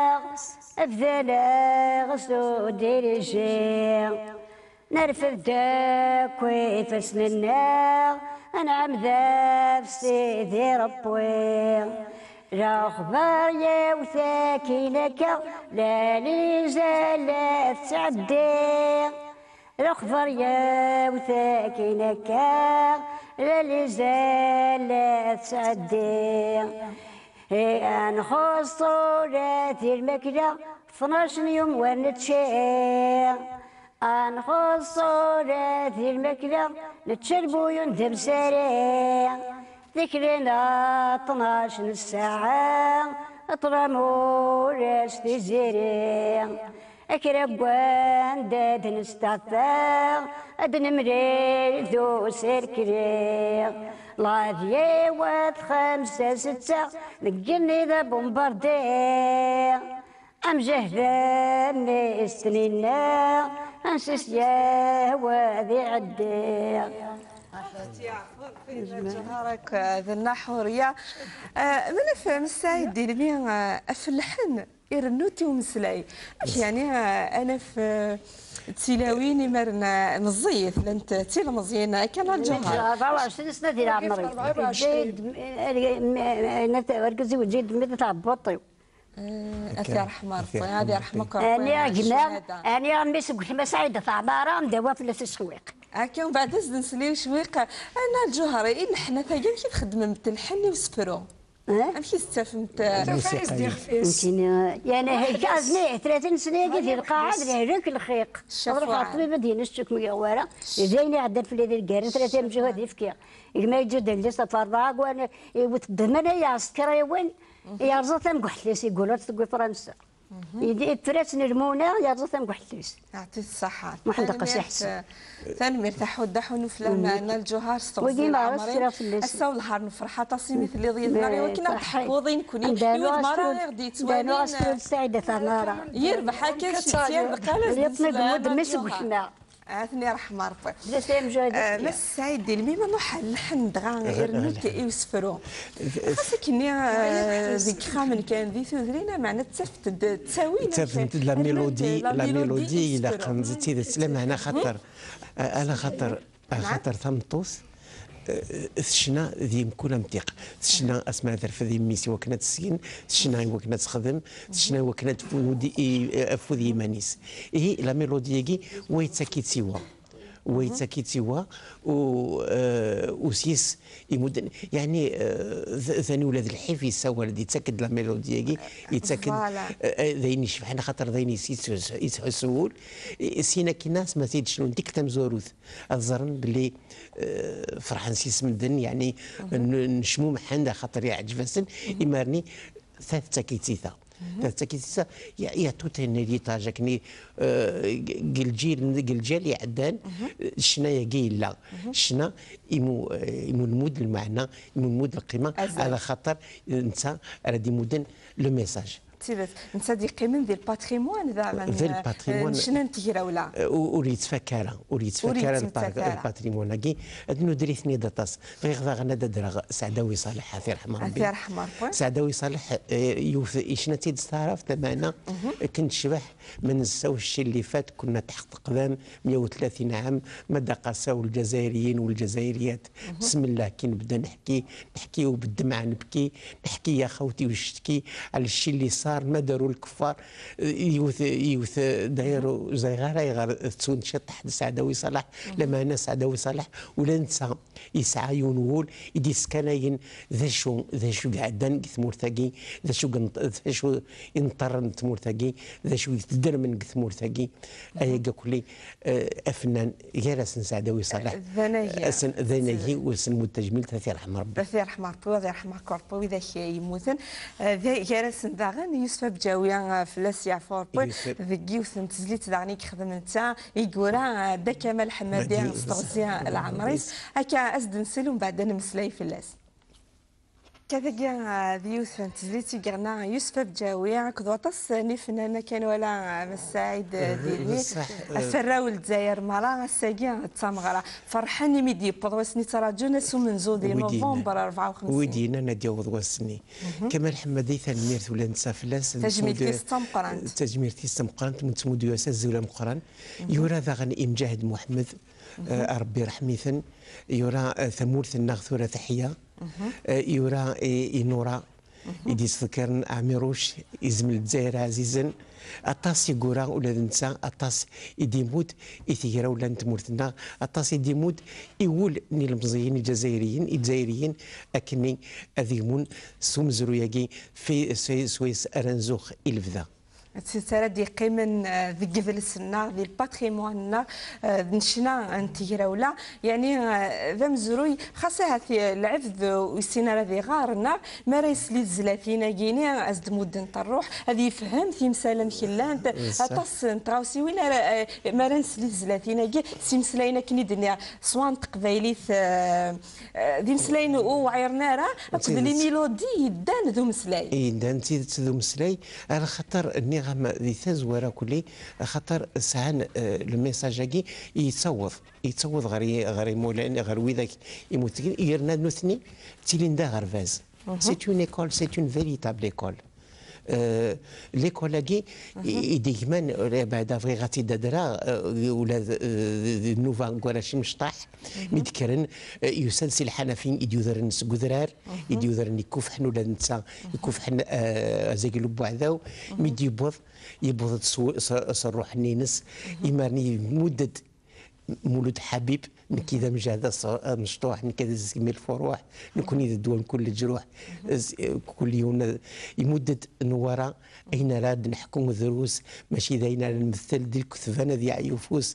أبذلا غسو ديريجي نرفد داك ويفاس منا أنعم ذا في سيدي ربي رغبار يا وثاكينك لا لي زالت تعدي رغبار يا وثاكينك لا لي زالت تعدي نخص صوراتي المكنة 12 يوم ونتشي نخص صوراتي المكنة نتشربو يندم ساري ذكرنا 12 الساعة أطرمو راس في زيري أكربوان داد نستعفى أدن مريل ذو سيركري لاذيا وات 5 6 نقلني ذا بومباردي أم جهدا مستنينا أنسس يا وذي عدي جهارك ذا النحورية من فهم السعيد دي لمين أفلحن إرنوتي ومسلاي اش يعني أنا في تسيلاويني مرنا مزيف لانت تسيلا مزيانة كان الجوهر 24 سنة ديال عمري جيد وركزي وجيد ميت تاع بوطي الله يرحمه ربي هذه يرحمك ربي أنا جنا أنا غنمس قلت ما سعيدة تاع بارا مداوى في السويق هاكا ومن بعد نسليو شويق انا الجوهري إلا حنا ثاقا كي تخدم تلحني وسفرو امشي استفهمت فايز ديال خفيس يعني هيك ازني 30 سنه كي في القاعه هذاك الخيق نروح الطبيبه ديال الشك ميوره جايني عدل في اليد الكاري 30 مجهود يفكي ما يجد اللي صفراق وانا وتدمن يا عسكري وين يا رزتهم قحليس يقولوا تقول فرنسا يدي فراسن المونه يا رزتهم قحليس يعطي الصحة محمد قاسي حسن ثاني مرتاحوا دحون فلان معنا الجوهر ويجي ما عرفت الساو النهار نفرحة تصي مثل اللي ضيت ناري ولكن تحفظين كوني يود مرة غدي تسوانين دانو أسفل السعيدة تاع نارا يربح هكا شتي بقالة يطلق مود مسك حنا عاثني رحمة ربي بلاتي مجهود بس سعيد ديال ميما نروح اللحن دغا يرنوت يوسفرو خاصك اني ذيك خامن كان ذي ثوذرينا معنا تسفت تساوي تفهمت لا ميلودي الا قنزتي ذا معنا خاطر انا خاطر ثمطوس ثشنا ذي مكولا متيق ثشنا اسماء ذرف ذي ميسي وكنا تسين ثشنا وكنا تخدم ثشنا وكنا فودي مانيس هي لا ميلودي ويتساكي تسيوا ويتساكي وسيس يمد يعني ثاني ولاد الحيف يسوى الذي يتاكد لا ميلودي يتاكد ذيني حنا خاطر ذيني يتحسول سينا كي ناس ما تيد شنو ديك تمزوروث الظرن باللي فرحان سيس مدن يعني نشمو محندا خاطر يعجب سن يمارني ثلاث تاكيتيثا تاكيتيثا يا توتين ليطاج كني قلجيل يعدان شنايا قيلا شنا يمو المود المعنى يمو المود القيمه على خاطر انت راه مودن لو ميساج انت دي قيمه ديال الباتريمون زعما شنو نتيرا ولا اريد فكره الباتريمون كي ادنو دريثني دطاس غير غنا ددرا سعداوي صالح الله يرحمه ربي سعداوي صالح يشنا تيدستعرف تمانا كنت شبح ما نساوش الشيء اللي فات كنا تحت قدام 130 عام مدى قاساو الجزائريين والجزائريات بسم الله كي نبدا نحكي وبالدمعه نحكي يا خوتي ونشتكي على الشيء اللي صار ما داروا الكفار يوث دايروا زي غير تسون تحت سعداوي صالح لما انا سعداوي صالح ولا نسى يسعى ينول يدي سكناين ذا شو قعدان ثمورتاكي ذا شو ينطر ثمورتاكي ذا شو يتدر من ثمورتاكي ايا كلي افنان جالس سعداوي صالح ذناهي وسن متجمل ثلاثي رحمه ربي ثلاثي رحمه ربي وذا يرحمك ربي وذا يموتن جالس داغن يوسف بجاوية فلاس يعفور بوي يوسف. ذكي وثنت زليت دعني كخدم نتا يقورا دا كمال حمادي مدي- استغزيا العمريس هكا أزد نسلم بعد نمسلاي فلاس كذا ديوث تزليتي قرنا يوسف بجاوي كذوطس نفنانا كان ولا مساعد ديالي بصح، الفراو الجزائر مرا الساقيا التمغرة فرحاني ميدي بضوسني ترى جونس من زودي نوفمبر 54 ودينا ناديو وضوسني كمال حمادي ثالميرت ولا نسا فلاس تجميل تيستم قرانت تجميل تيستم قرانت من تمود ياسا زولا مقران يورا ذا غني مجاهد محمد ربي رحميثن يورا ثمورث النغثورة تحية يورا إنورا يدي سكرن عميروش يزمل الجزائر عزيزا أطاس يقورا ولا ننسى أطاس يديموت يثيرا ولا نتمورتنا أطاس يديموت يقول ني المزيين الجزائريين أكني أذيمون سومزرو ياكي في سويس أرنزوخ إلفذا ترى دي قيمن ذي قبل السنة ذي الباتريمون نشنا انتيرا ولا يعني ذا مزروي خاصة هذه العفذ ويسينا ذي غارنا ما ريس لي زلاتينا جيني ازد مدن تروح هذه يفهم في مسالم خلانت اتص نتراوسي وين ما رنس لي زلاتينا جي سي مسلاينا كني دنيا سوان تقبايليث ذي مسلاين وعيرنا راه اكد لي ميلودي دان ذو مسلاي دان ذو مسلاي على خاطر اني غام ذي تزوره كلي خاطر ساعان الميساج يتصوض غير مولانا غير وذاك يموتين يرنا نثني تيليندا غرفاز سي اون ايكول سي اون فيريتابل ايكول ليكول كي ديما بعد فغي غاتي دادرا ولا نوفا كوراش مشطاح مذكرن يسلسل الحنفين يديودرن سكودرار يديودرن يكوفحن ولا نتا يكوفحن زي لبو عذاو ميدي يبوض صروح نينس يمرني مدد مولود حبيب كذا مجهد مشطوح كذا زي الفروح نكون إذا الدول كل جروح كل يوم يمدد نورا أين راد نحكم دروس ماشي ذاين نمثل دي الكثفانة ذي عيوفوس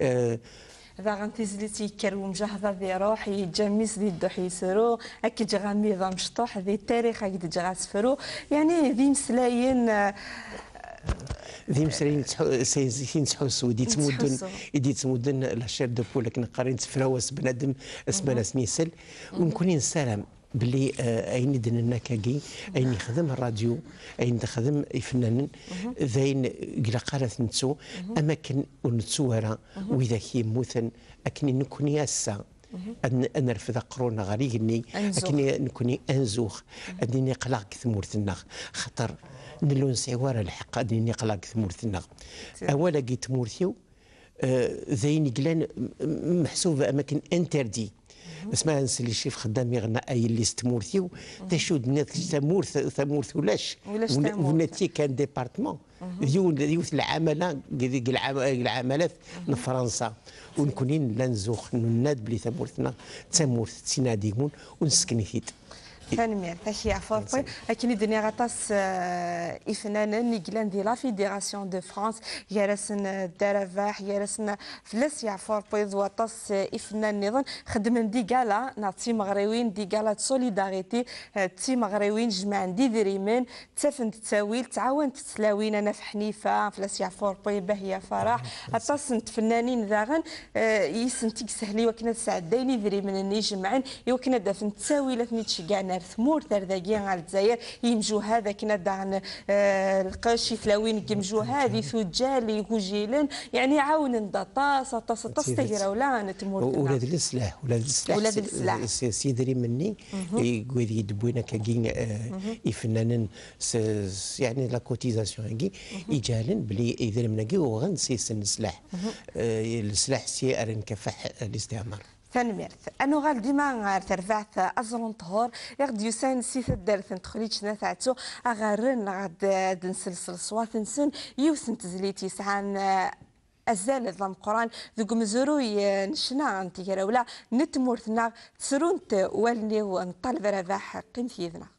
إذا غنتيزليتي كرو مجهضة ذي روح يجمس ذي الدوح يسرو أكي جغامي ذا مشطوح ذي التاريخ أكيد جغا سفرو يعني ذي مسلاين ذي مسرين سين تحس ودي تمدن الشير دو بول لكن قارين تفراوس بنادم اسمنا سميسل ونكونين سلام بلي اين دنا كاكي اين يخدم الراديو اين تخدم فنان ذاين قلا قالت نتسو اماكن ونتسوها واذا كي موثن اكني نكون ياسا أن نرفض قرونا غريقني أكني نكوني أنزوخ أني قلاق ثمورتنا خطر نلون سيوار الحق أني قلاق ثمورتنا أولا قيت مورثيو ذين قلان محسوب أماكن انتردي بس ما نسلي شيف خدامي غنا اي اللي ستمورثيو تشود ناس ثمورث ولاش ونتي كان ديبارتمون ديوث العماله العمالات من فرنسا ونكونين لا نزوخ نناد بلي ثمورثنا تمورث تسيناديمون ونسكني ثيت ثاني تاكي عفوربي لكن الدنيا غطاس إفنانا نيجلان دي لا فيدراسيون دو فرانس يارسن دارفاح يارسن فلاس يعفوربي ذواطاس إفنان نظن خدمن دي قالا نعطي مغريوين دي قالا سوليداريتي تي مغريوين جمعان دي ذريمن تسافن تساويل تعاون تسلاوين أنا في حنيفة فلاس يعفوربي باهية فرح عطاس فنانين ذاغن يسنتيك سهلي وكنا سعديني ذريمن نيجمعان يوكنا دافن تساويلات نيتشقعنا ثمور ترداقيا على الجزائر يمجو هذا كنا دعنا القاشي فلاوين يمجو هذه ثجالي وجيلن يعني عاون ندطاس طاس تهيرا ولا نتمور ولاد السلاح ولاد السلاح سيدري مني يقول يدبونا كاين يفنانن يعني لا كوتيزاسيون كي يجالن بلي اذا منكي وغنسيسن السلاح السلاح سي ارن كفح الاستعمار ثانميرث انو غال ديما ترفعت ازرون طهور يغد يسان سيث الدارث تخليج نتاعتو اغارن غاد نسلسل صوات نسن يوسن تزليتي سعان ازال ظلم قران ذوق مزورو نشنا انتي ولا نتمورثنا تسرونت والني ونطلب رباح قيم في يذنا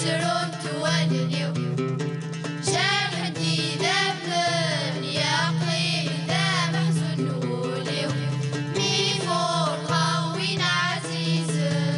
ترون توليو جرح ديدمن يقين ذا محزن وليو مي فرقة وين عزيز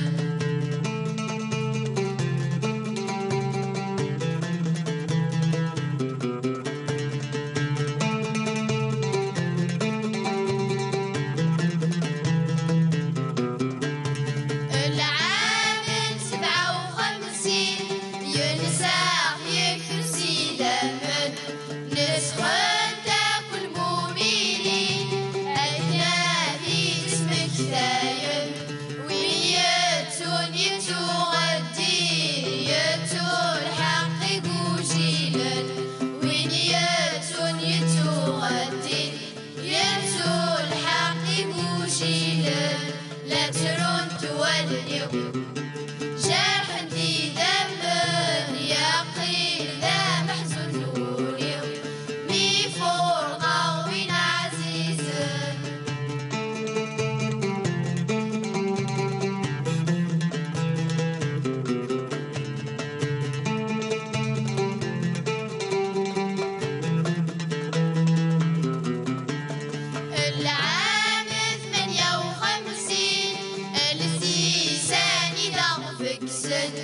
العام 57 ينساق يكرسي دمن نسخن تاكل مؤمنين أجنبي اسمك داين ويتون يتو غدين يتو الحق قوجيلا وين يتون يتو غدين يتو الحق قوجيلا لا ترون توليو جرح ديدمن يقين ذا محزن وليو مي فرقة وين عزيز العام 58 السيساني ضغفك سد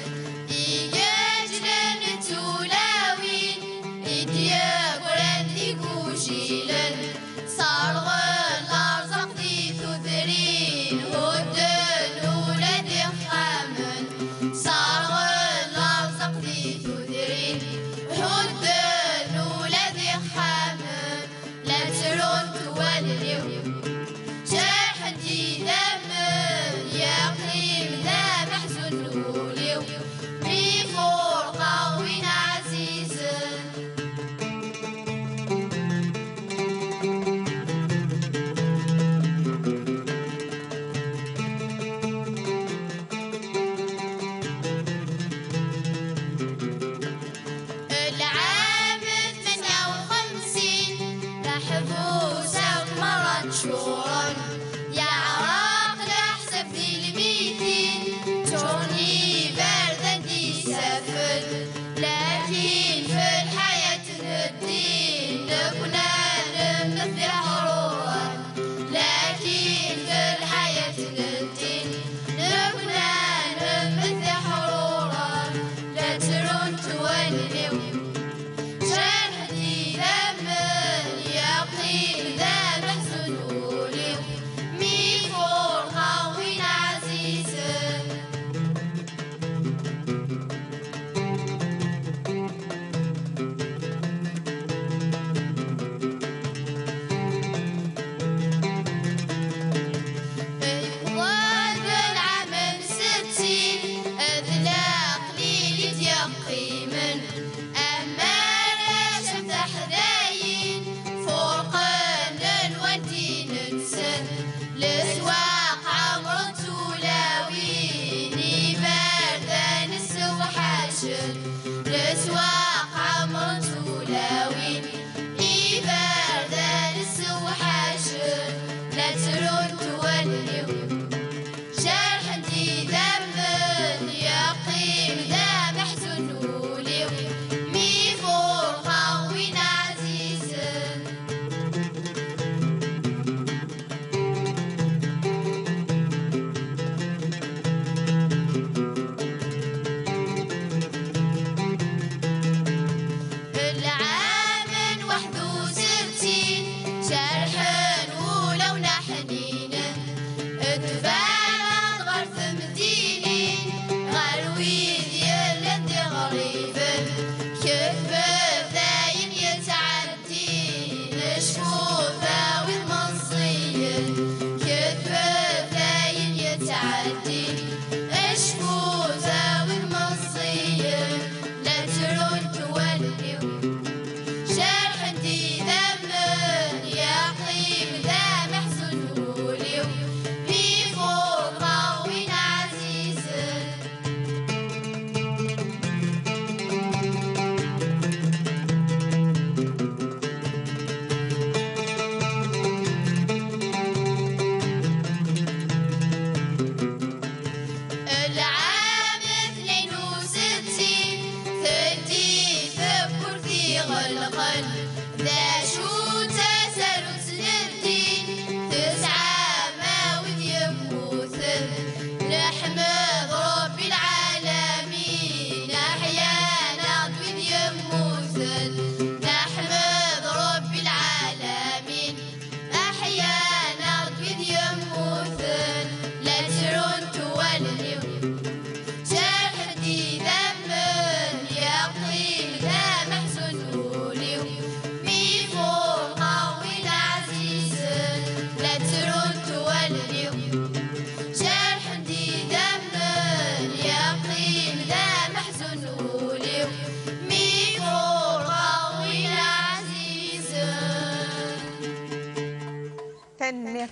يجلن تولاوين إدياب ردي قوجيلن صارغن الأرزق دي تذرين هدن ولدي خامن صارغن الأرزق دي تذرين هدن ولدي خامن لا ترون توليو جرح ديدمن يقين ذا محزن وليو مي فرقة وين عزيز العام 58 لحبوسة مرض شورا يا عراق لحسب ذي الميتين توني باردة دي سفل لكن في الحياة الدين نبنا نمثل حرورا لكن في الحياة الدين نبنا نمثل حرورا لا ترون توليو جرح ديدمن يقين ذا محزن وليو مي فرقة وين عزيز ضاد العام 60 أذلاق ليلة يقيمن أما راشم تحداين فرقن الودي نتسن لسواق عمر تولاوين باردان السوحاشن لسواق عمر تولاوين باردان السوحاشن لا ترون توليو جرح ديدمن يقين ذا محزن وليو مي فرقة وين عزيز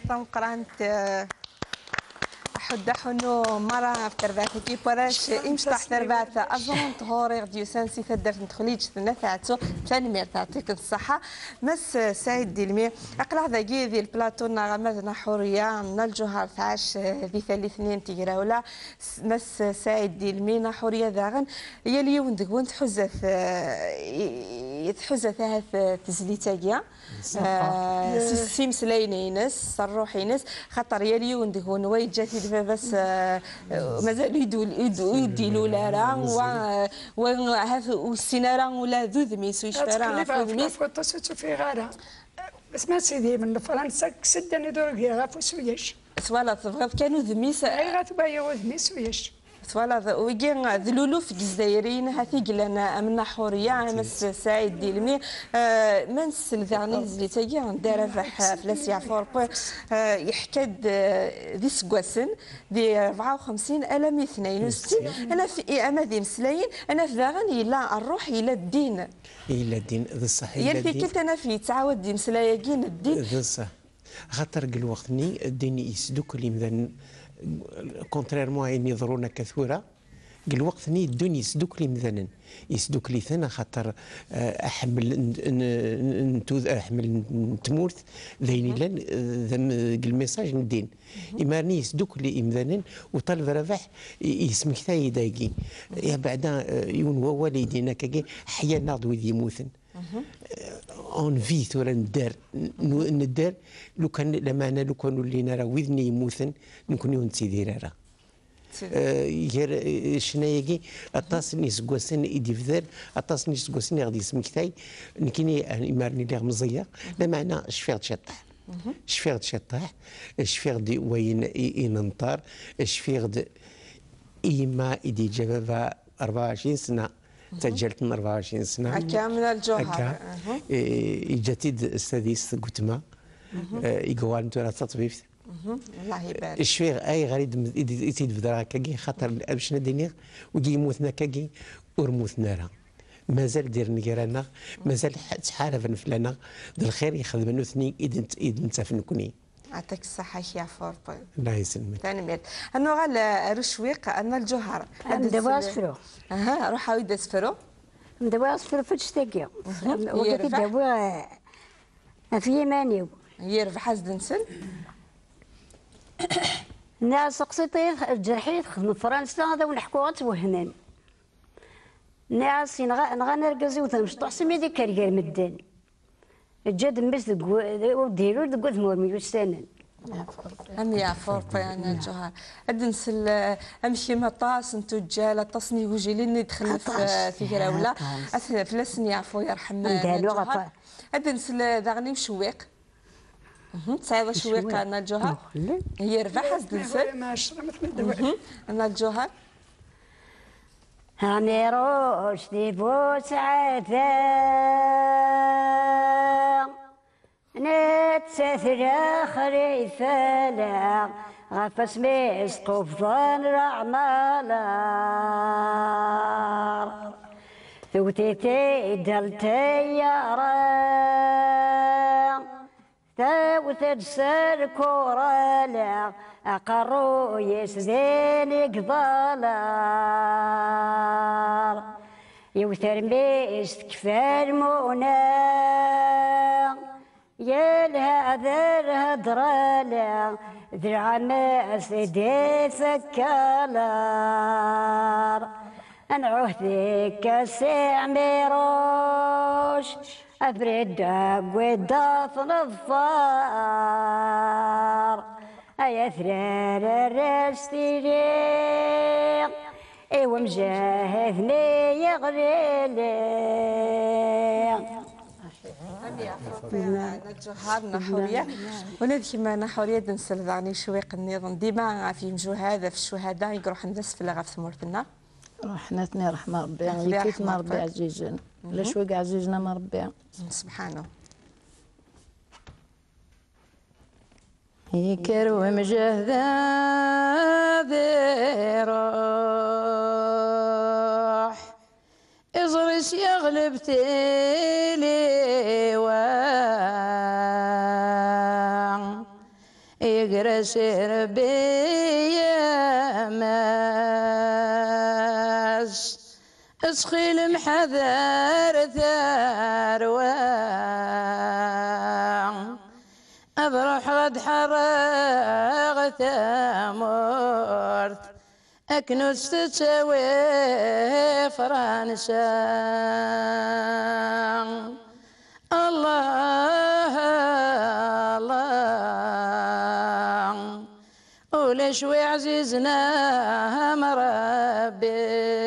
قرانت حدا حنو مرة في تربات كي براش إمشطح تربات أظن طهوري غديو سانسي تدر ندخليج ثلاثة ثاني مير تعطيك الصحة مس سعيد ديلمي أقلع ذاكي ذي البلاطو غمزنا حورية من الجوهر ثاش ذي ثلاثنين تيراولا مس سعيد ديلمي نحورية ذاغن هي اليوم دقون تحزث هذا تزليتاكيا سيمس لينينس صروحينس خاطر يا اليوم دقون ويد جاتي بس مازال يديلو لا راه والسينارا ولا ذوذميس ويشفرا ذوذميس فوتوسيتو في غارة بس ما سيدي من فرنسا كسدني دوركي غافو سويش سوالا تبغى كانوا ذميس اي غاتبايا ذميس ويش سوالا ويجي ذلولو في الجزائريين هاتي قلنا امنا حوريه مس سعيد ديلمي منس الفيرني اللي تاجي دار ربح فلاسيا فورب يحكد ذي سكواسن دي 54 ألم 62 انا في امادي مسلاين انا في ذاغن يلا الروح يلا الدين يلا الدين ذا الصح يلي كنت انا في تعاود دي مسلايين الدين ذا الصح خاطر قل وقتني الدين يسدوك اللي مثلا كونتريرمون عين يضرونا كثوره قل وقتني الدنيا يسدوك لي مثلا يسدوك لي ثنا خاطر احمل تمورت ذيني لن قل ميساج ندين إمارني يسدوك لي مثلا وطلب ربح يسمك ثاي داقي يا بعدا يون والدينا كاكي حيا ناض وذي يموتن اون في ثورة ندار لو كان لما انا لو كانوا اللي راه وذني يموتن نكون نتسيدير راه غير شنايكي اطاس نيس كواسن يدي فذر اطاس نيس كواسن غادي يسمك ثاي نكيني امارني لي مزيه لا معنى شفيغ شطح شفيغ شطح شفيغ دي وين ينطر شفيغ إيما إدي جبابة 24 سنة سجلت من 24 سنة هكا من الجوهر هكا جديد السادس قتمة يقوال نتورا تطبيب الله يبارك الشويغ أي غريب يتيد بدرا كاكي خاطر باش ندينيغ وكي يموتنا كاكي ورموتنا راه مازال دير نكرانا مازال تحارف نفلانا ذا الخير يخدم ثنين إذ نتفنكني يعطيك الصحة يا فوربل الله يسلمك ثاني ميت أنو غال رشويق أن الجوهر مدوا أسفرو أها روح عاود أسفرو مدوا أسفرو في الشتاقي وقت دوا في يمانيو يرفع حزد نسن ناس قصيتي الجرحي تخدم فرنسا هذا ونحكوا توهنان ناس نغا نركزي وثمش تحسمي ديك كارير مدان الجد مس وديرو دقوا ثمور مليون سنه أم يا فوربا أنا الجوهر أدنسل أمشي مطاس نتو جال تصني وجي لين دخل في كراولا فلسن يعفو يرحم الجوهر أدنسل ذاغني وشويق سعيدة شويق أنا الجوهر هي رفح أدنسل أنا الجوهر هاني روش دي بوس عاثا نتسثر خريفالا غفس ميس قفضان رعمالا ثوتيتي دلتي يارا ثوت جسر كورالا أقرو يسدين قضالا يوثر ميس كفار مونا يا لهذا الهدرالا ذرع ما سيدي فكالا أنا عهدك ساع ميروش أبرد وداف نظفار أيا ثرار الرستيري إيوا مجاهدني يغريلي الجوهر نحورية ونذكي ما نحورية دنسل ذاني شويق النظام ديما في مجهودة في الشهداء يروح ندس في لغة ثمورتنا رحنا ثني رحمة ربي يعني كيف ما ربي عزيزنا لا شويق عزيزنا ما ربي سبحانه يكرو مجهدة ذراح إزرس يغلب تيلي وقراسي ربي يا ماس اسخيل محذر ثروة أبروح غد حرق ثمرت أكنس تساوي فرنسا الله الله وليش وعزيزنا مربي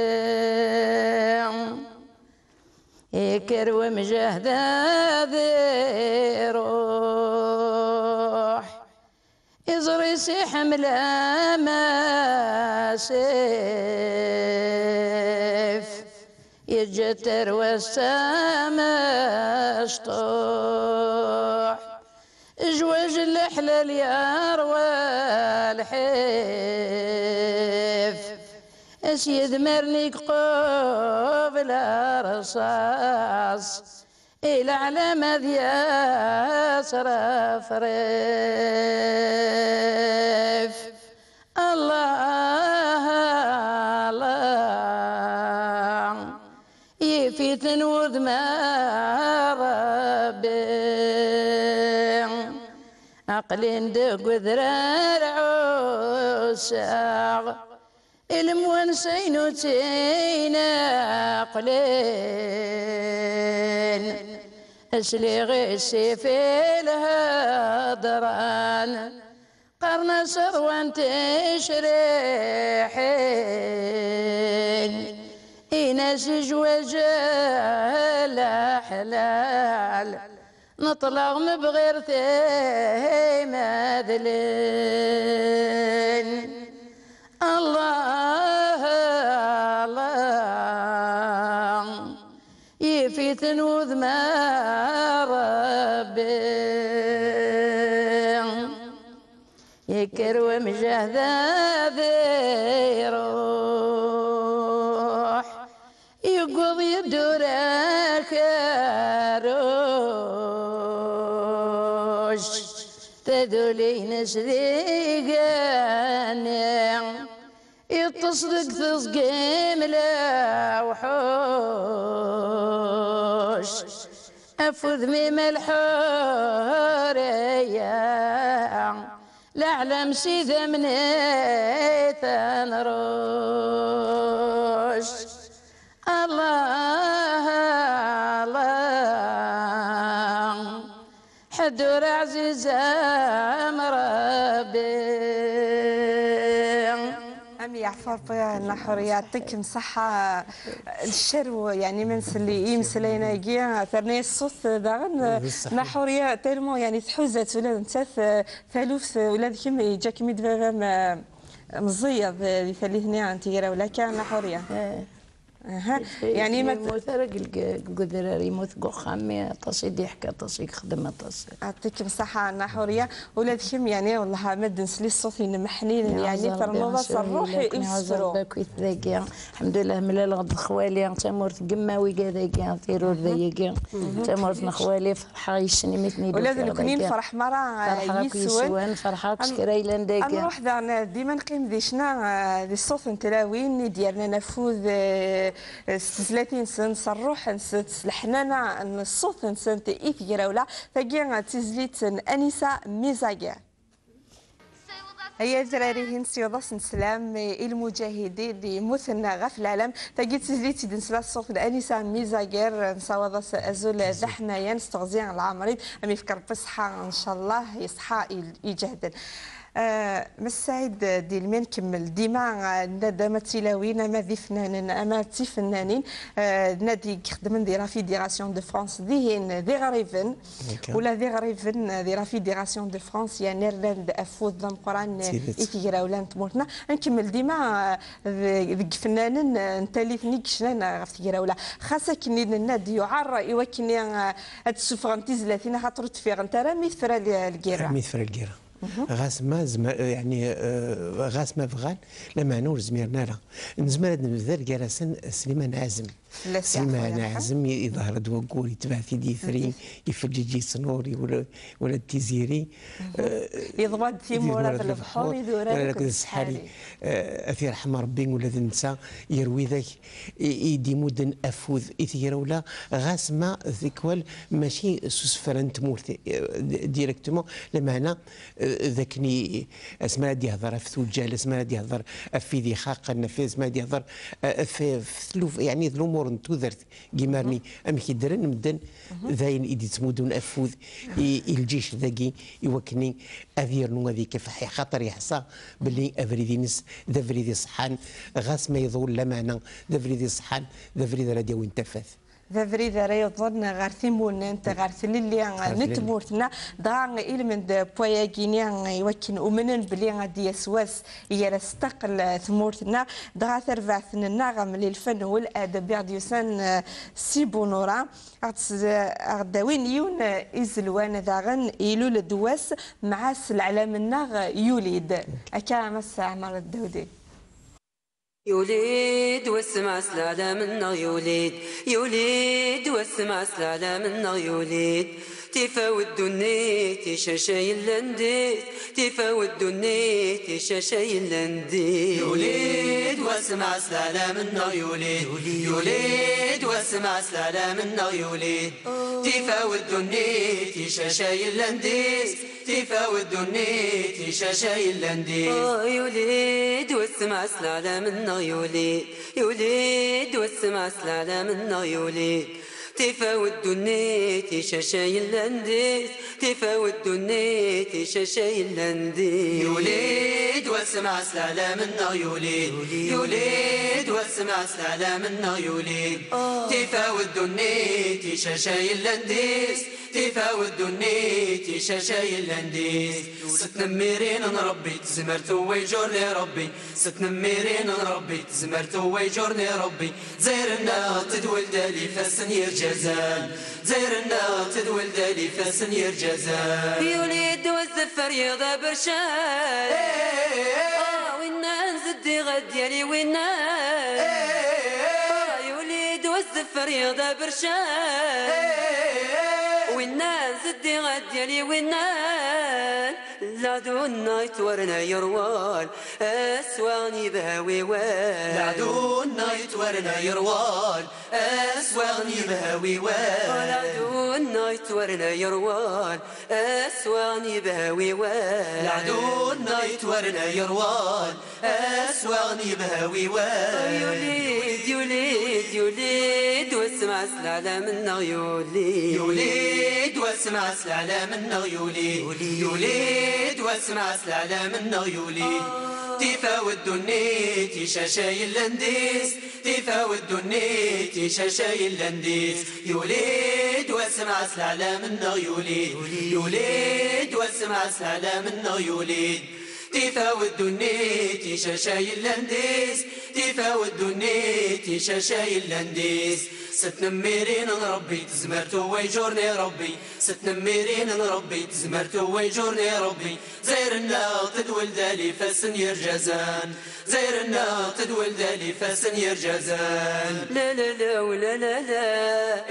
يكر ومجهد ذي روح يزري حمل ماسف يجتر والسما سطوح جواج الحلال يروى الحيف اسيد مرنيك قبل رصاص إلى علامة ذي صرف ريف الله الله يفيت نوذ ما ربي عقلين دق وذرار عساغ المونسين وتينا قليل اسلي غيسي في الهضران قرن صروان تشريحين إناس جواج الحلال نطلع بغير ثيمة ذلين الله الله يفيت نوذ ما ربي يكروم جهد ذي روح يقض يدورك روش تذولين سذيقاني يتصدق تصقيم لا وحوش أفوذ ميم الحورية لعلم سيدة من ثنروش الله الله حدور عزيز مربي يعفر نحر يعطيك مساحة الشرو يعني منس اللي يمسلينا جيا ثرني الصوت داغن نحر يا تلمو يعني تحوزت ولا نتاث ثالوث ولا كم جاك ميد بابا مزيض ثلاثني انت ولا كان نحر يعني مثلا القدرة يموت قخامي تصيد يحكي تصيد خدمة تصيد يعطيك مساحة أنا حورية ولادكم يعني والله مد نسلي الصوت محنين يعني ترنوضة الروحي يفسروا الحمد لله من الغد خوالي تمرت قماوي كذاك تيرور ذاك تمرت نخوالي فرحة يشني مثني ولاد الكنين فرح مرة يسوان فرحة كشكرايلان داك نروح ديما نقيم ديشنا دي الصوت نتلاوين ديالنا نفوذ 30 سنة صروح نسلحنا الصوت نسنت إثيرا ولا تجي تزليت أنيسة ميزاجا هيا دراري هنسيوضاس نسلام المجاهدين اللي مثلنا غا في العالم تجي تزليت دنسلا الصوت الأنيسة ميزاجر نصوضاس أزول ذحنايا نستغزي على العمرين أمي فكر بصحة إن شاء الله يصحى يجهدن مساعد ديال ما نكمل ديما ندى تلاوين ما ذي فنانين اما تي فنانين نادي خدمن دي لا فيديراسيون دو فرانس ذي غريفن ولا ذي غريفن دي لا فيديراسيون دو فرانس يعني نيرلاند افوز ذم قران يتيرا ولا نتموتنا نكمل ديما ذيك فنانين نتاليثني كشنا غفتيرا ولا خاصه كني النادي يعر يوكني هاد السوفرانتيز 30 خاطر تفيغ انت راه ميثفرا الكيره ميثفرا الكيره غاس ما يعني غاس ما بغان لما نور زميرنا لا نزمر نبذل جراسن سليمان عازم سلمان عزم يظهر دوكول يتبعث يدي ثري يفججي سنوري ولا التيزيري يضمد ثيمورا في البحور يدور لك السحاري اثير حمر بين ولا ذنسا يروي ذاك يدي مدن افوذ اثير ولا غاسما ذيكوال ماشي سوسفران تمورت ديريكتومون لمعنى ذاكني اسماء دي يهضر في ثوجال اسماء دي يهضر في ذي خاق النفس اسماء دي يهضر في يعني الامور نتوذرت كيمارني ام كيدرن مدن ذاين ايدي تمودون افوذ الجيش ذاكي يوكني اذير نو هذيك في خاطر يحصى باللي افريدي نس ذا فريدي صحان غاس ما يظل لمعنى ذا فريدي صحان ذا فريدي راديو وين تفاث ذا فريد ريضن غارثيمون انت غارثلي نتمورتنا ضاع إلمن بوياكينيا يوكن ومنن بلي غادي يسواس يرستقل ثمورتنا ضاع ثرفعثن النغم للفن والادب يرديوسان سيبونورا غداوين يون ازلوان ذاغن ايلو الدواس مع العلام النغ يوليد اكا مس عمر الدودي يوليد واسمع سلالة منا يوليد يوليد واسمع سلالة منا يوليد تفاود النيت شاشاي اللنديت تفاود النيت شاشاي اللنديت يوليد واسمع سلالة منا يوليد يوليد واسمع سلالة منا يوليد تفاود النيت شاشاي اللنديت تفاود النيت شاشاي اللنديت يوليد واسمع سلالة منا يوليد يوليد واسمع سلالة منا يوليد تفاود النيت شاشاي اللنديت تفاود النيت شاشاي اللنديت يوليد واسمع سلالة منا يوليد يوليد واسمع سلالة منا يوليد تفاود النيت شاشاي اللنديت تفاود النيت شاشاي اللنديس ستنميرين نربي تزمرت ويجورني ربي ستنميرين نربي تزمرت ويجورني ربي زيرنا تدول دالي فاسن يرجزال زيرنا تدول دالي فاسن يرجزال يوليد والزفر يضا برشال وين نزدي غد يالي وين يوليد والزفر يضا برشال والناس زدي غديالي والناس لا دون نايت ورنا يروال اسواني بهوي وال لا دون نايت ورنا يروال اسواني بهوي وال لا دون نايت ورنا يروال اسواني بهوي وال لا دون نايت ورنا يروال اسواني بهوي وال يوليد يوليد يوليد واسمع سلالة منا يوليد يوليد واسمع سلالة منا يوليد يوليد واسمع سلالة منا يوليد تفاود النيت شاشاي اللنديس تفاود النيت شاشاي اللنديس يوليد واسمع سلالة منا يوليد يوليد واسمع سلالة منا يوليد تفاود النيت شاشاي اللنديس تفاود النيت شاشاي اللنديس ستنميرين نربي تزمرت ويجورني ربي ستنميرين نربي تزمرت ويجورني ربي زيرنا تدول دالي فاسن يرجزان زيرنا تدول دالي فاسن يرجزان لا لا لا ولا لا لا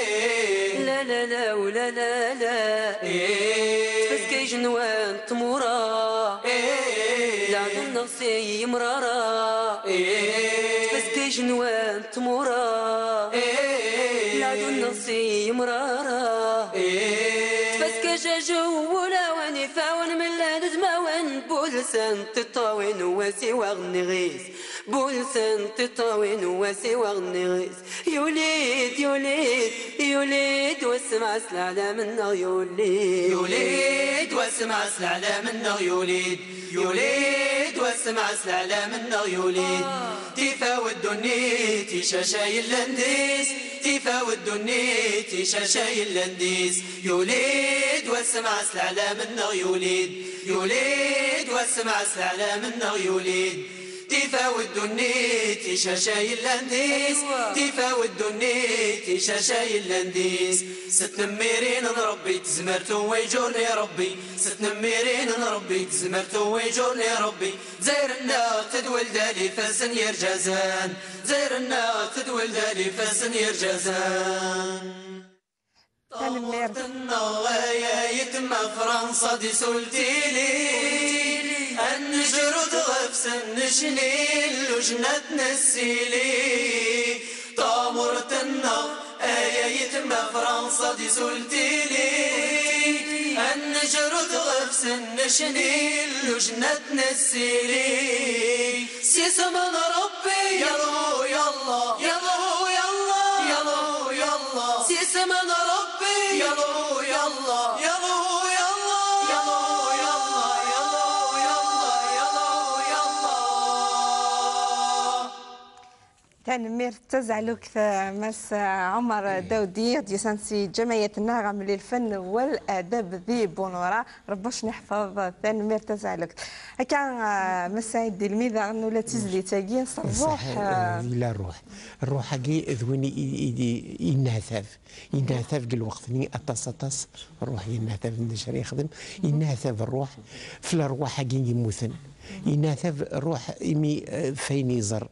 لا لا لا ولا لا لا تفسكي جنوان تمورا لا دون نغسي مرارا تفسكي جنوان تمورا لا دون نغسي مرارا تفسكي جاجو ولا واني فاون من لا دزماوان بولسان تطاوين واسي واغنغيس بولسان تطاوين واسي واغنغيس يوليد يوليد يوليد واسمع سلالة منا يوليد يوليد واسمع سلالة منا يوليد يوليد واسمع سلالة منا يوليد تفاود النيت شاشاي اللنديس تفاود النيت شاشاي اللنديس يوليد واسمع سلالة منا يوليد يوليد واسمع سلالة منا يوليد تفاود النيت شاشاي اللنديس تفاود النيت في شاشاي اللانديس ستنميرين نربي تزمرتو ويجورني ربي ستنميرين نربي تزمرتو ويجورني ربي زيرنا تدول دالي فاسن يرجازان زيرنا تدول دالي فاسن يرجازان يا يتم فرنسا دي سلتيلي النجرود غفسن نشنيل وجنات نسيلي طامرتنا يا يتم فرنسا دي سلتيلي النجرود غفسن نشنيل وجنات نسيلي سيسمن ربي يلا يلا يلا يلا يلا يلا سيسمن ربي يلا يلا يلا يلا يلا يلا يلا يلا يلا تنمير تزعلوك مس عمر داودي ديسانسي جمعية النغم للفن والآداب ذي بونورا رباش نحفظ تنمير تزعلوك كان مساعد الميذا انه لا تزلي تاقي الروح لا الروح حقي ذويني ينهثاف قل وقت ني اطاس الروح ينهثاف النشر يخدم ينهثاف الروح في الروح حقي يموثن يناثف الروح يمي فين يزر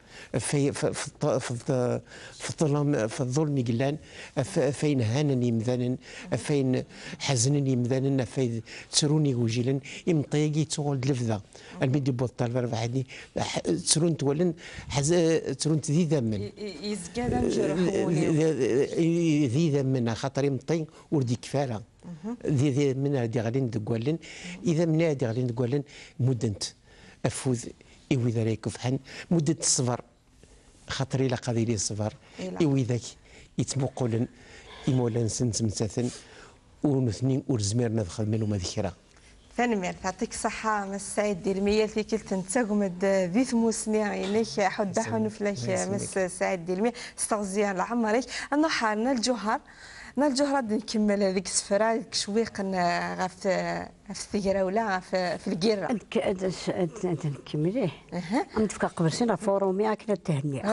في الظلم قلان فين هانني مذانا فين حزنني مذانا فين تسروني وجيلا يمطيقي تغول لفذا المدي بوطال فرفعني تسرون تولن تسرون ذي ذمن يزكى مجرحون ذي ذمن خاطر يمطي وردي كفاله ذي من هادي غالين دقوالن اذا من هادي غالين دقوالن مدنت افوذ ايوي ذلك فحن مده الصبر خاطر الى قضيه الصبر ايوي ذاك يتمقلن يمولن سنتمتاثن ونثنين ورزمير ندخل منه مذكره ثاني يعطيك الصحة مس سعيد ديلمية في كل تنتقمد ذي ثموسني عينيك حد حنفلك مس سعيد ديلمية استغزيان لعمرك أنه حالنا الجوهر الجوهر نكمل هذيك السفرة شويق غف الثقيرة ولا في القيرة أنت نكمليه أنت في قبل سنة فورومي أكل التهنئة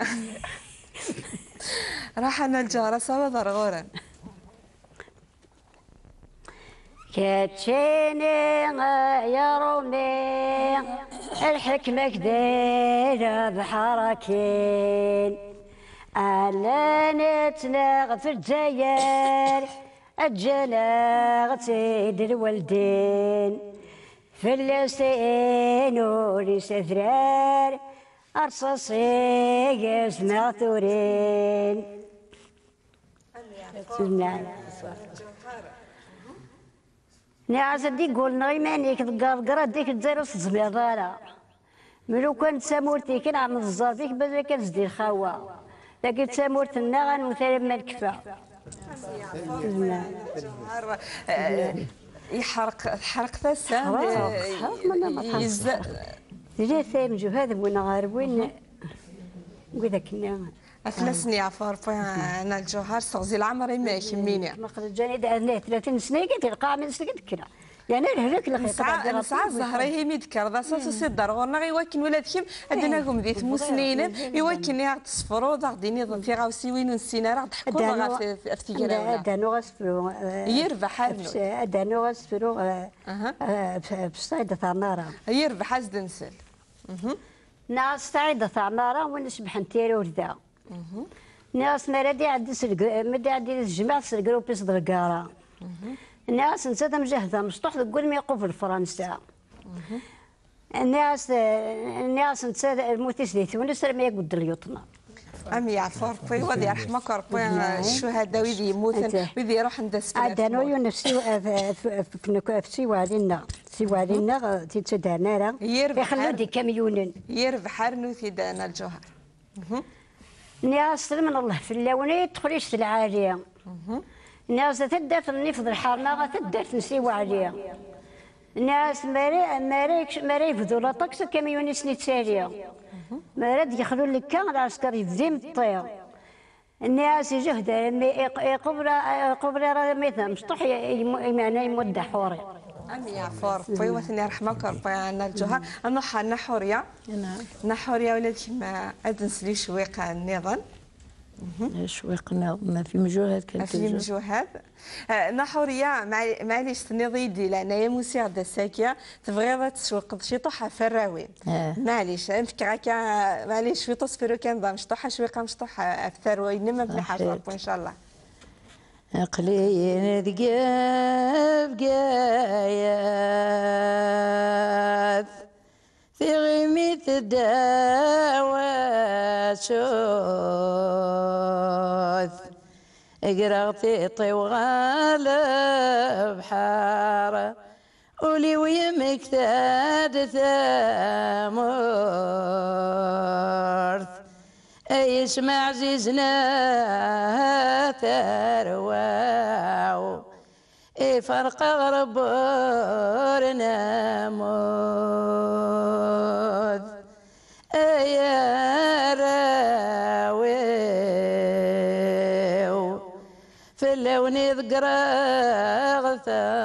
راح أنا الجوهر سوا ضرغورا كاتشيني يا رومي الحكمة كديرة بحركين ألا نتلاغ في الجزائر الجلاغ تيد الوالدين فلسطين وليس ثرار أرصاصي يسمع ثورين نعس دي قولنا يمانيك تقرقر ديك تزير الزبير دارا ملو كانت سامورتي كان عم الزار فيك بدا كتزدي الخوا لكن سامورتنا غنمثال ما الكفا يحرق ثسا يزا جا ثام جو هذا وين غاربين وكذا كنا أثلثني عفار أنا الجوهر صغزي العمر ما يهمني ما قد جاني 30 سنة قلت القاع من سنة كنا يعني هذاك اللي نسعى الزهرة هي ميدكر ذا ساسو سيدر غورنا غيوكن ولادكم أدناكم ذي ثموسنين يوكن يا تصفروا ضغديني ضغطي غاوسي وين نسينا راه ضحكوا راه في افتكارنا أدانو غسفروا يربح أدانو غسفروا بصيدة ثمارة يربح حزد نسل ناس صعيدة ثمارة ونسبح نتيرو ذا ناس مرادي عندي مدي عندي الجماعة الجروب يصدر القارة الناس نسيت مجهزة مشطوح تقول ما يقف فرنسا الناس نسيت الموتيس دي تونس ما يقود اليوطنا أمي يعفر في وذي رحمك ربي الشهداء وذي يموتن وذي يروح عند السفلات عندنا نفسي في سوالينا تتدانا راه يخلو دي كاميونين يربح رنو في دانا الجوهر الناس من الله في اللوني تخريش في العالية الناس تدات النفض الحارنا تدات نسيو عليها الناس ماري يفدوا لا طاكس كاميوني سنيت ساريه مراد يخلوا لك كان العسكر يفزيم الطير الناس يجهد قبر راه ميثا مشطوح يعني يمد حوري أمي يا فور في وثني رحمك ربي أنا الجوهر أنا حنا حورية نحورية ولاد كما أدنس لي شويقة النظام شوي قلنا في مجهود كان في مجهود نحوريا معليش تنضيدي لان يا موسيقى دساكيا تبغي تسوق شي طوحه في الراوي معليش نفكر هكا معليش شوي تصفيرو كان مشطوحه شوي مشطوحه في الثروه انما بلا حاجه ان شاء الله قليل ذقاب قايات في غميت الدواء شوث اقرأتي طوال بحار ولي ويمك ثاد ثامورث يسمع عزيزنا ثرواو فرق غربورنا موذ يا راويو في اللون ذقراغ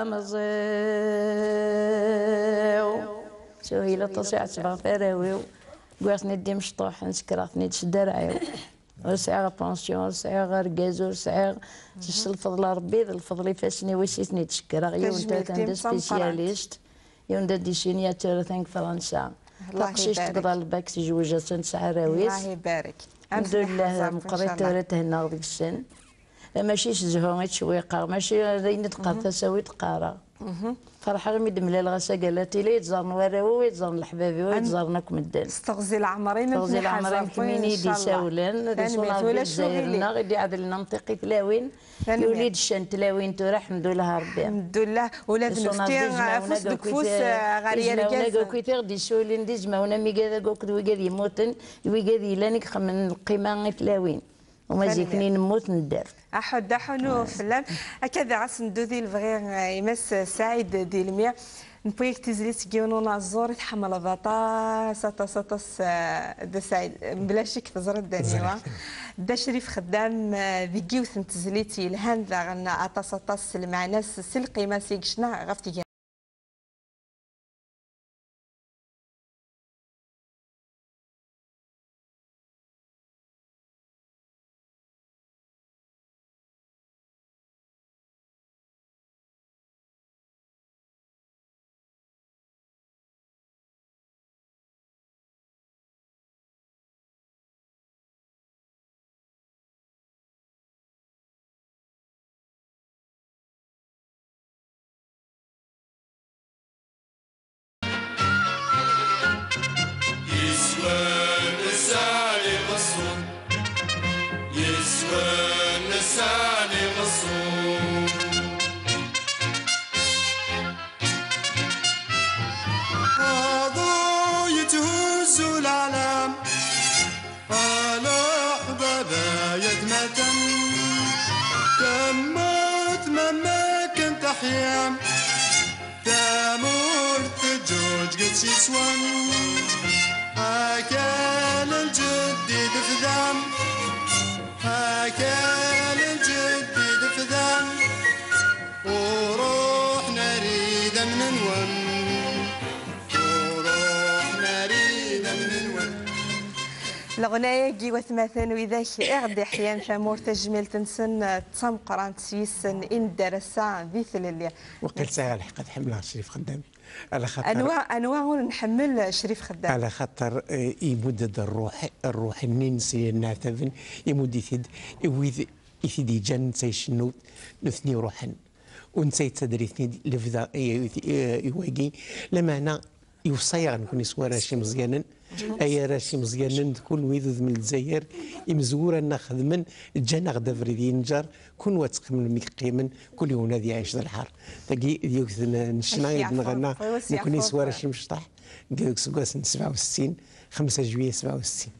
ثمزيو شو هي لا تصيع تبغى ثراويو قوات ندي مشطوح نسكرات ندش درعيو وسعيغ بونسيون سعيغ رقازو سعيغ الفضل ربي الفضل يفاسني وسيتني تشكرا يوندا تندا سبيسياليست يوندا ديسينياتور ثانك فرنسا تقشيش تقضى الباك تزوجات تسعة راويس الله يبارك الحمد لله مقريت هنا غديك السن ماشي زهو تشويقه ماشي زين تقرا تساوي تقارا فرحة غير مدملة الغسا قالت لي يتزارن وراوي ويتزارن الحبابي ويتزارنك مدن استغزي العمرين استغزي العمرين كميني دي ساولن دي صنع دي زايرنا غير عاد المنطقي تلاوين يوليد الشان تلاوين تورا الحمد لله ربي الحمد لله ولا بنفتي فوس دكفوس غاريا رجاز كويتير دي سولين دي زماونا ميغادا كوكد ويغادي يموتن ويغادي لانك من القيمة تلاوين وما زيكني نموت ندار احد حنو فلان هكذا عس ندوذي الفغير يمس سعيد دي المية نبغيك تزلي تجيونو نازور يتحمل ساطس دا سعيد بلا شك تزرد دانيوا دا شريف خدام ذي جيوث تزليتي الهان ذا غنا اطاس مع ناس سلقي ما سيكشنا غفتي ثامور ثجوج قد سيسوان هاكال الجديد فذام هاكال الجديد فذام وروح نريد من نون وروح نريد من نون الغناية جي وثماثن وإذاك إغدي حيان ثامور تجميل تنسن تصم قران تسيسن إن درسا ذي ثلالية وقلت ساعة الحق تحملها شريف خدامي على خاطر أنواع نحمل شريف خدامي على خاطر يمدد الروح الننسي النعتفن يمد يثد يثدي جن سيشنو نثني روحا ونسيت تدريثني لفظا يواجي لما أنا يوصيغ نكون يسوى راشي مزيانا اي راشي مزيانا تكون ويذوذ من الجزائر يمزورا ناخذ من الجنة غدا فريدي نجار كون واتق من المقيمن كل يوم نادي عايش ذا الحار تلاقي ديوك نشنا نغنى نكون يسوى راشي مشطح ديوك سكواس 67 5 جوية 67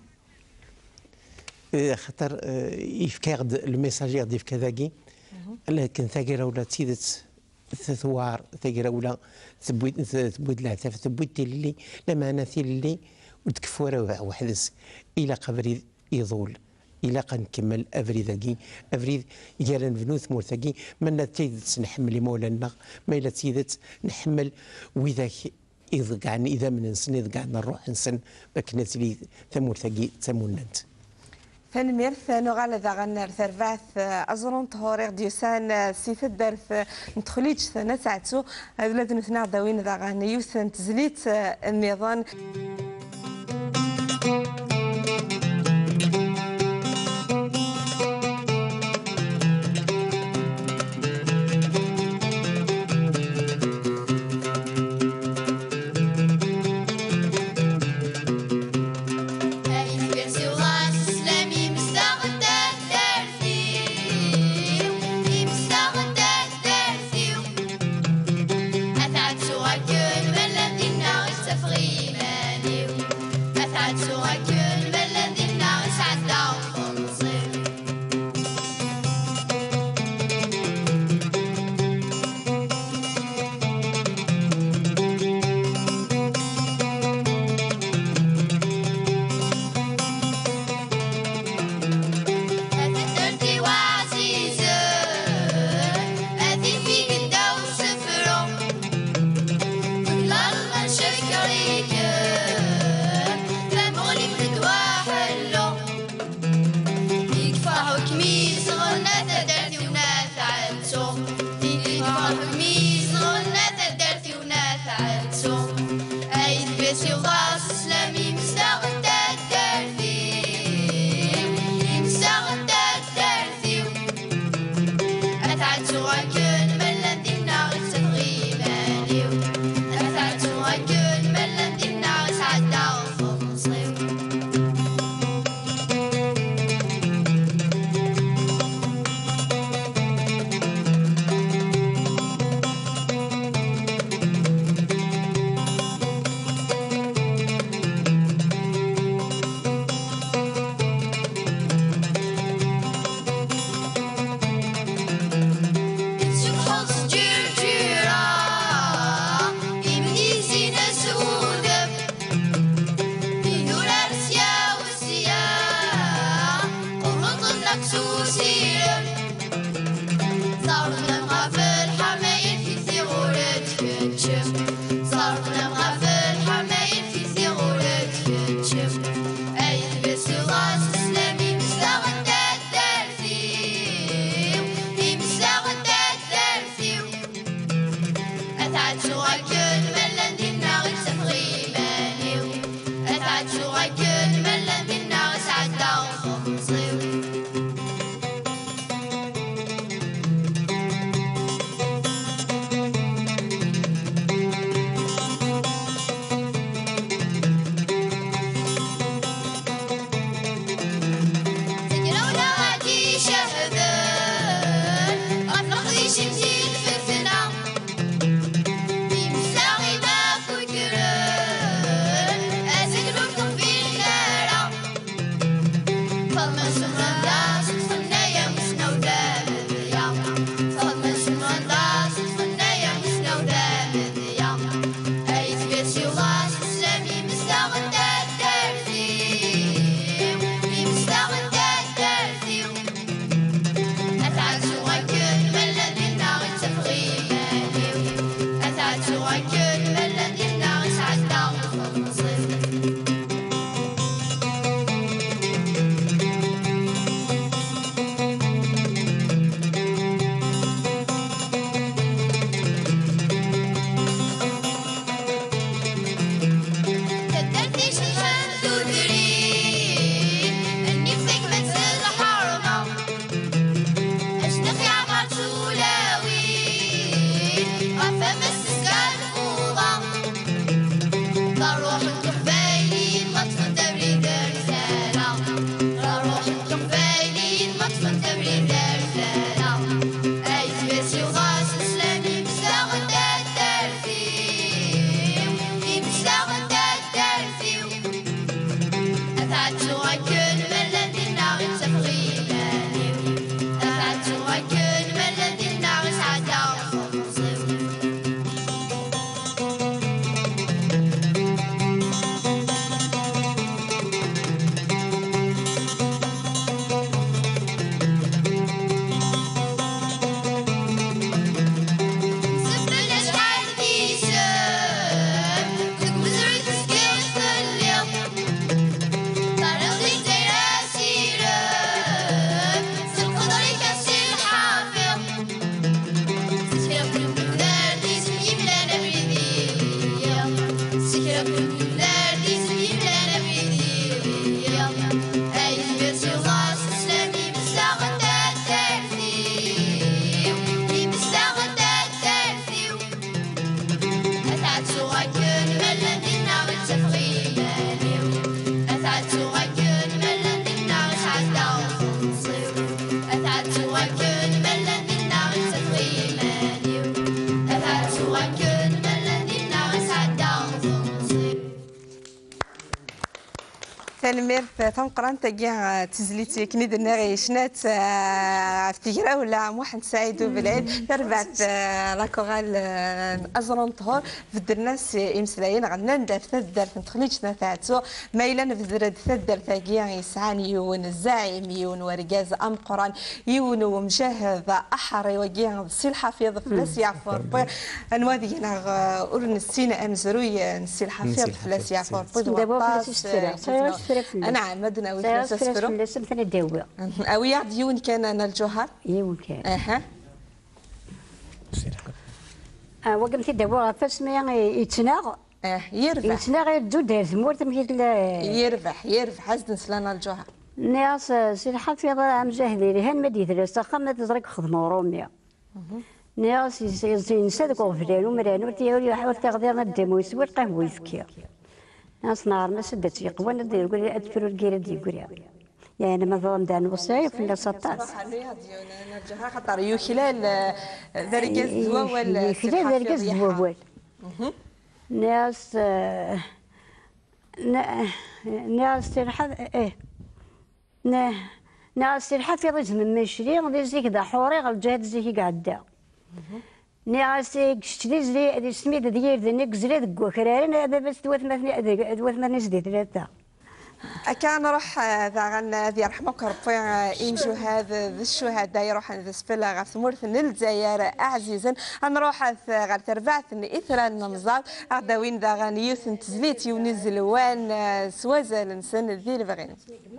خاطر يفكارد الميساجير ديف كذاكي لكن ثاقيرا ولا تيدت ثوار ثاقيرا ولا ثبوت العتاف ثبوت اللي لما انا ثي اللي وتكفورا وحدث الى قبل يضول الى قنكمل افري ذاكي افري يالا بنوث مورثاكي من تيدت نحمل مولانا ما الا تيدت نحمل وذاك إذا من نسن إذا قعدنا نروح نسن ما كانت لي ثمور ثقي ثموننت تنميرث نغال ذا غنر ثرباث أزرون طهوريغ ديوسان سيف الدرث ندخليتش ثنا ساعتو أولاد نثنا داوين ذا غنى يوثن تزليت النظام. تنمير تنقران تاكيا تزليتي كني درنا غي شنات افتكرا ولا محمد سعيد وبلال تربعت لاكوغال ازرون طهور في الناس امسلاين غنى ندار ثدر تخليج تاعتو مايلا نفذر ثدر تاكيا يسعان يون الزعيم يون ورقاز ام قران يون ومشاهد احري وكيا السي الحفيظ فلاس يعفر انوادي انا اورن السينا امزروي السي الحفيظ فلاس يعفر نعم مدنا وثلاثة سفرو لازم ثاني داوي أويا ديون كان أنا الجوهر يون كان أها وقمت داوي فاسمي يتناغ يربح يتناغ يدو دار ثمورت مثل يربح حسن سلانا الجوهر ناس سي الحفيظ مجاهدين هان ما ديثلاس خمت تزرق خدمة روميا ناس ينسدك وفلان ومران وتيوري حاول تغدير الدم ويسوي القهوة يسكي ناس نهار ما سدت يقوى ندير يقول لي ادفروا الكيرة يقول يعني ما ظلم دان وصايف ولا 16 خاطر يو خلال ذرقاز زواول خلال ذرقاز زواول ناس ناس تنحف ناس تنحف يضيز من مشري غادي زيك دا حوري غالجهد زيك قعدا ناسي كشتي زلي سميت ديال ذنك زلي دك وكرارين هذا بس دوثمثني زديت ثلاثة كان روح ذا ذي رحمك ربي إنجو هذا الشهداء يروح ذا سفلا غف مورث الجزائر أعزيزا نروح غير تربعت إثر النمزات غداوين ذا غنيوث تزليت يونزل وان سوازا لنسن ذي البغين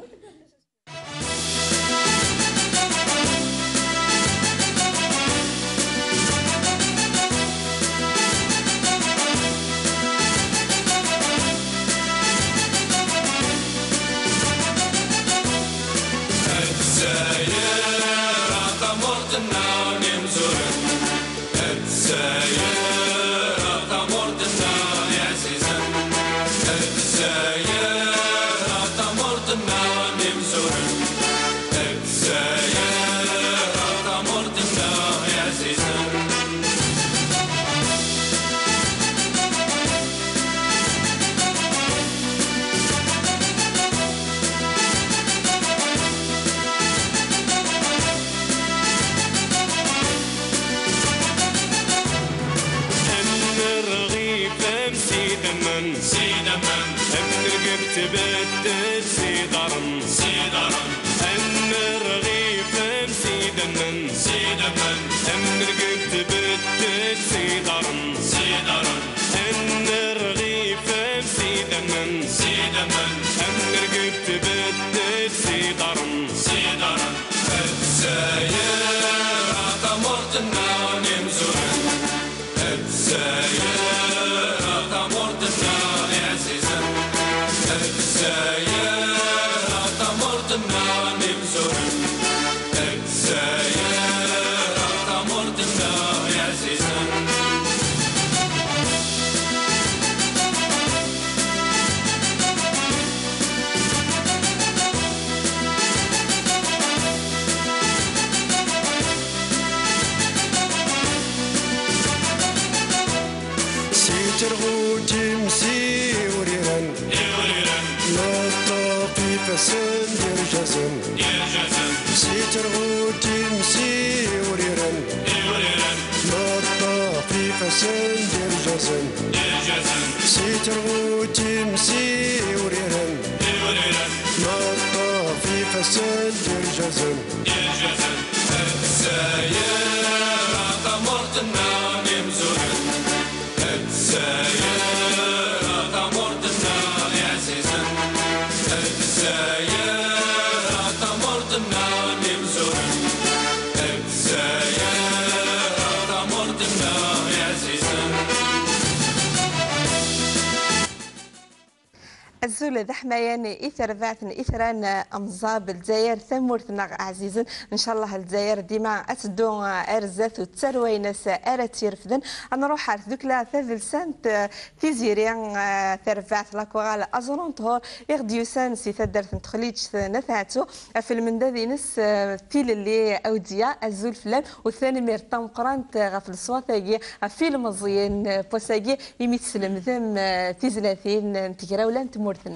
الزول ذا حمايان إثر ذاتن إثران أمزاب الجزائر ثمورثنا عزيزا إن شاء الله الجزائر ديما أتدو أرزات وتروينس أرتير فدن أنا روح على ذكلا ثلثانت تيزيريان ثرفات لاكوغال أزرون طهور إغديوسان سي ثدر تخليج نثاتو في المندذينس تيل اللي أوديا الزول فلان والثاني ميرتام قرانت غفل الصواتاقي في المزيان بوساقي يميتسلم ذم تيزلاثين تكراولا تمورثنا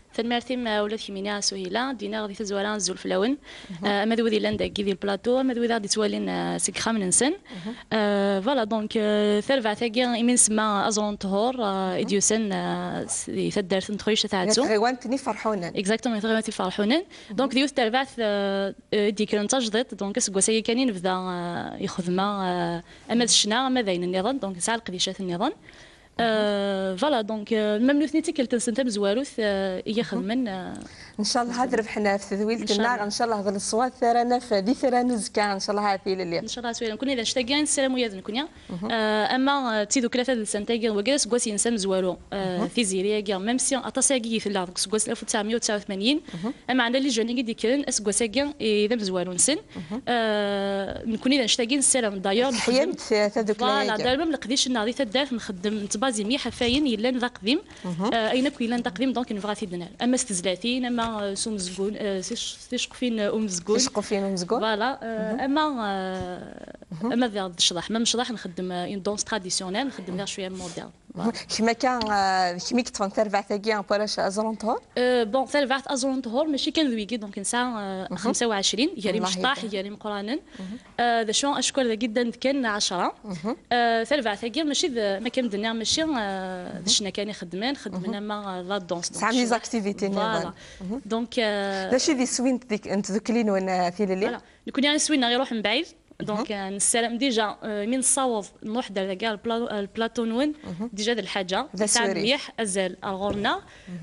فالمرتم ولات كيمينيا سهيله دينا غادي تزوالان زول فلاون اما ذو ذي لاندا كي ديال البلاطو اما ذو غادي توالين سكخه من نسن فوالا دونك ثرفع تاكي ايمن سما ازرون طهور اديوسن تدارت نتخيش تاعتو غيوانتني فرحونن اكزاكتومون غيوانتي فرحونن دونك ديوث ترفع ديك نتجدد دونك سكواسي كانين بدا يخدما اما الشنا اما ذاين النظام دونك ساعه القديشات النظام فوالا دونك المملوثنيتي كل تنسنتم زواروث يخدمن ان شاء الله هاد ربحنا في تذويل النار ان شاء الله هذا الصوات ثرانا في ثرا نزكا ان شاء الله هذه الليل ان شاء الله سوينا كنا اذا اشتاقين السلام وياذن كنا اما تيدو كلاثه السنتاجي وجلس كواس ينسم زوارو في زيريا كاع ميم سي اطاساكي في العرض كواس 1989 اما عندنا اللي جوني قد يكرن اس كواساكي اذا مزوارو نسن نكون اذا اشتاقين السلام دايور حيمت تذوك فوالا دابا ما نقديش النهار تدار نخدم نتبازي مليح فاين يلا ذا قديم اينك يلا تقديم دونك نبغى تيدنا اما ستزلاتين اما سوم زقون سيشقفين زقون سيشقفين زقون فوالا اما ذا الشطح ما مشطح نخدم اون دونس تراديسيونيل نخدم غير شويه موديل كيما كان كيما كنت تربع تاكي بولاش ازرون طهور بون تربعت ازرون طهور ماشي كان ذويكي دونك نساء 25 يا مشطاح يا مقرانن ذا شو اشكر ذا جدا كان 10 تربع تاكي ماشي ما كان دنيا ماشي شنا كان خدمنا مع لا دونس ساعه لي زاكتيفيتي فوالا دونك داش اللي سوين انت ذكلين وين في الليل نكون يعني سوينا يروح من بعيد دونك نسلم ديجا من نصاوب نروح دار كاع البلاطون وين ديجا هذه الحاجه ساعد مليح ازال الغورنا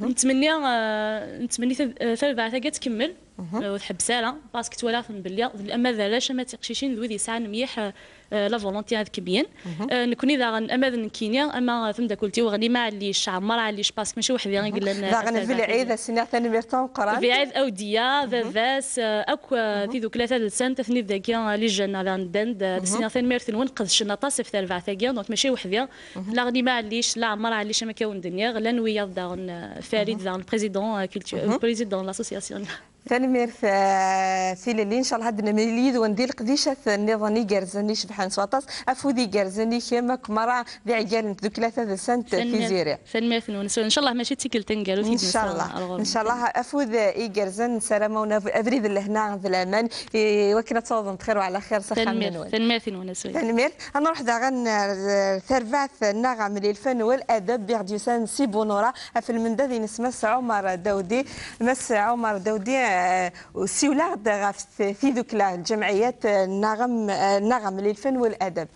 نتمني ثلاثه كاع تكمل وتحبسها باسكو تولاف بلي اما ذالاش ما تقشيشين ذوي ساعه مليح لا فولونتي هذاك كبيان نكون اذا امازن كينيا اما فهمت قلتي وغني ما عليش عمر عليش باسكو ماشي وحدي غير لنا لا غني في العيد السنه ثاني ميرتون قران في عيد اوديه ذاس اكو في ذوك ثلاثه السنه تثني ذاكيا لي جنا لاندند السنه ثاني ميرتون ونقذ شنا طاسف ثلاثه ثاكيا دونك ماشي وحدي لا غني ما عليش لا عمر عليش ما كاون دنيا غير نويا داون فريد داون البريزيدون كولتور البريزيدون لاسوسياسيون ثاني ميرث في اللي ان شاء الله هادنا مليد وندير قديشه النظامي جرزني شبحان سواطاس افودي جرزني كيما مرة ذي عقال ذوك ثلاثه سنت في زيريا ثاني ميرث ان شاء الله ماشي تيكل تنقالوا في ان شاء الله ان شاء الله افوذ اي جرزن سلامونا ابريد لهنا في الامان وكنا تصوضن بخير وعلى خير سخان منون ثاني ميرث ونسوي ثاني ميرث نروح داغن ثربعث النغم للفن والادب بيرديوسان سي بونورا في المندذي نسمى عمر داودي مس عمر داودي وسيولاد في ذوك الجمعيات النغم للفن والادب.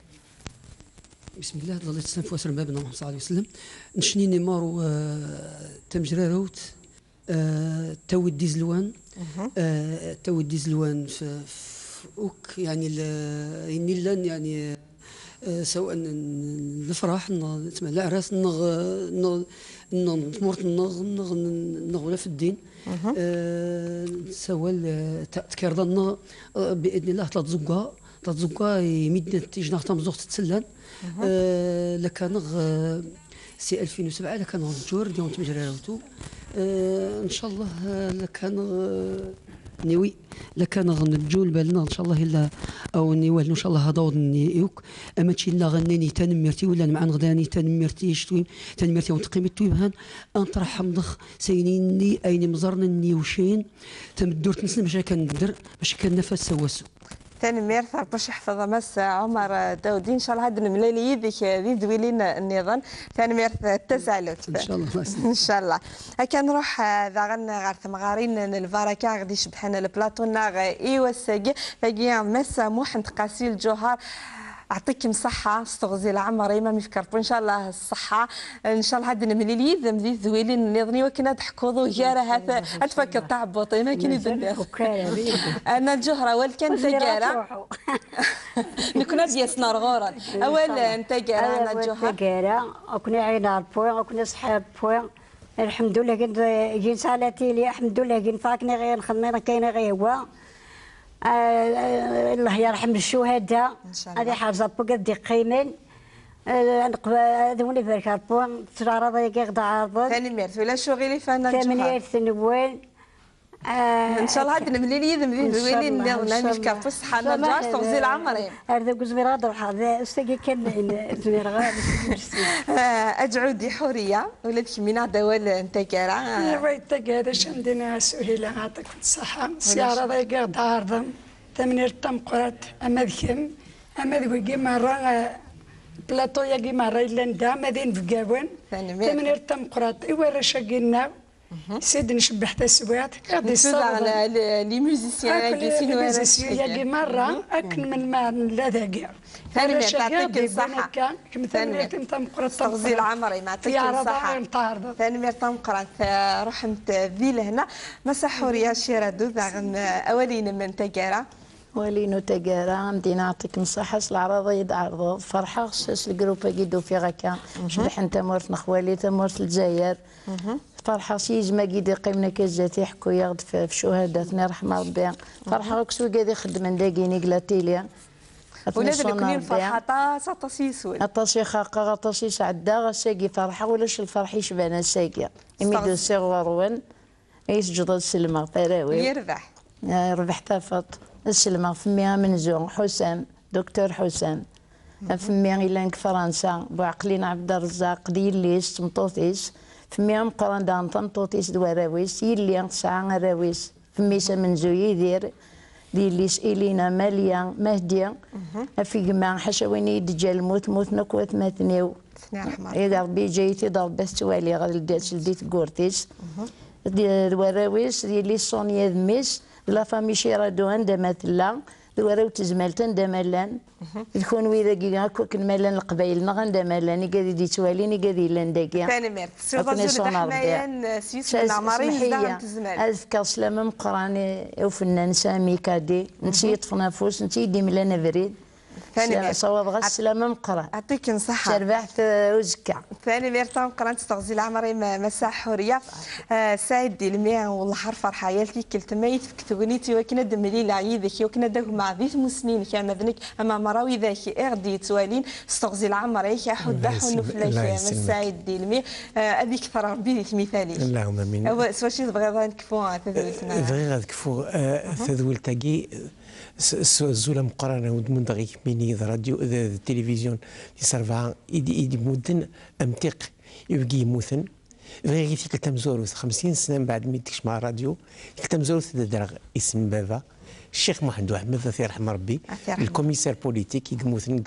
بسم الله الله يتسلم وسلم بابنا محمد صلى الله عليه وسلم نشني نيمارو تمجراروت تاود ديزلوان تاود ديزلوان في اوك يعني النيلان يعني سواء الافراح نتمنى العراس نمرت ولا في الدين سواء تكرضنا باذن الله ثلاث زقا يمد تيجنا تمزوق تتسلان لكان سي 2007 لكان الجور ديال تمجراوتو ان شاء الله لكان نيوي لكان غنجول بالنا ان شاء الله الا او نيوال ان شاء الله هضود نيوك اما تشي لا غنيني تنمرتي ولا مع غداني تنمرتي شتوي تنمرتي وتقيم التويبهان انطرح مضخ سينيني اين مزرنا نيوشين تمدور تنسل باش كندر باش كنفس سواسو ثاني ميرث باش يحفظ مس عمر داودي ان شاء الله هاد الملالي ذيك ذي دويلين النظام ثاني ميرث التسالك ان شاء الله ان شاء الله هكا نروح ذا غير ثمغارين الفاركا غادي يشبحنا البلاطون ايوا الساقي ثاقي مس محمد قاسي الجوهر يعطيكم الصحة استغزي العمر ما يفكروا ان شاء الله الصحة ان شاء الله هادنا مليلي ذمذي ذويلين نظني وكنا تحكوضو جارة هذا اتفكر تاع بوطي ما كاين يدير انا الجهرة والكن تجارة نكون ديسنا رغورا اولا انت جارة انا الجهرة تجارة وكنا عينا البوين وكنا صحاب بوين الحمد لله كنت جين سالتي لي الحمد لله كنت فاكني غير نخدم كاين غير هو الله يرحم الشهداء هذه حاجه بقد قيمين دوني برك البون ترى راضي يقضى عرض ثاني ميرث ولا شغلي فانا ثمانية سنوين ان شاء الله هاد المليل يذم ذي ذويلين نعمل كابوس حنا جار تغزي العمرين هذا كزمير هذا هذا استقي كان زمير غير اجعودي حوريه ولدك من دوال انت كرا ويت كذا شندنا سهيله عطاك الصحه سياره ضيقه دارضم تمنير تمقرات اما ذكم اما ذوي مره بلاطو يجي مرة لندا مدين في جابون تمنير تمقرات إيوا شاقينا سيد نشبه حتى السوات غادي نسول على لي ميوزيسيان يجي مرة أكن من ما لا ذاكيا ثاني ما تعطيك الصحة ثاني تمقرات تغزي العمري ما تعطيك الصحة ثاني ما تمقرات رحمت ذي لهنا مسحوريا شيرادو ذاغن أولين من تجارة ولينو تجارة مدينة نعطيكم الصحة العراضة يدعرضوا فرحة خصوص الجروب يجدوا في غكا شبح انت مورت نخوالي تمورت الجزائر فرحة سيج ما قيد قيمنا كزاتي حكوا يغد في شهاداتنا رحمة ربي فرحة كسو قاعد يخدم داكيني قلاتيليا ولاد الكنين فرحة ساطاسي سول اطاسي خاقة اطاسي سعدة غساقي فرحة ولاش الفرح يشبهنا الساقي يميدو الصغار وين يسجدوا السلمة تراوي يربح ربح تافط السلمة فميها من زون حسام دكتور حسام فميها إلانك فرنسا بوعقلين عبد الرزاق دياليس تمطوطيس فميها مقران دان تمطوطيس دواراويس يلي تسعة راويس فميسا من زو يدير دياليس إلينا ماليا مهدية في جماعة حشويني دجال موت نكوت ماتنيو إذا ربي جايتي ضربة توالي غير ديت كورتيس دواراويس دياليس صونيا ذميس لا فامي شيرادو عندما تلا دوراو تزمالت عندما لان يكون ويدا كيغا كوكن مالان القبايل نغ عندما لان يقادي دي تواليني يقادي لان داكيا ثاني ميرت سوف زول حمايان سيس من عمرين دام تزمال اذكر سلامه مقراني وفنان سامي كادي نسيت فنافوس نسيت دي ملانا فريد ثاني صواب غا السلامه مقران يعطيك الصحه شربحت وزكا ثاني ميرت مقران تستغزي العمري مساء حوريه سعيد دي المياه والله حرف حياتي كلت ميت كتغنيتي وكنا دملي لعيدك وكنا داك مع ذيت مسنين كما ذنك اما مراوي ذاك اغدي توالين استغزي العمري حد حن فلاك مساعد دي المياه هذيك كثر ربي مثالي اللهم امين هو سواشي بغا نكفو تذولتنا بغي نكفو تذولتاكي الزوله مقارنه ودمن دغيك ميني راديو التلفزيون دي سرفا يدي مدن امتيق يبقي يموثن بغي فيك تمزوروث 50 سنه من بعد ما يديكش مع الراديو تمزوروث درغ اسم بابا الشيخ محمد احمد الله يرحم ربي الكوميسار بوليتيك يموثن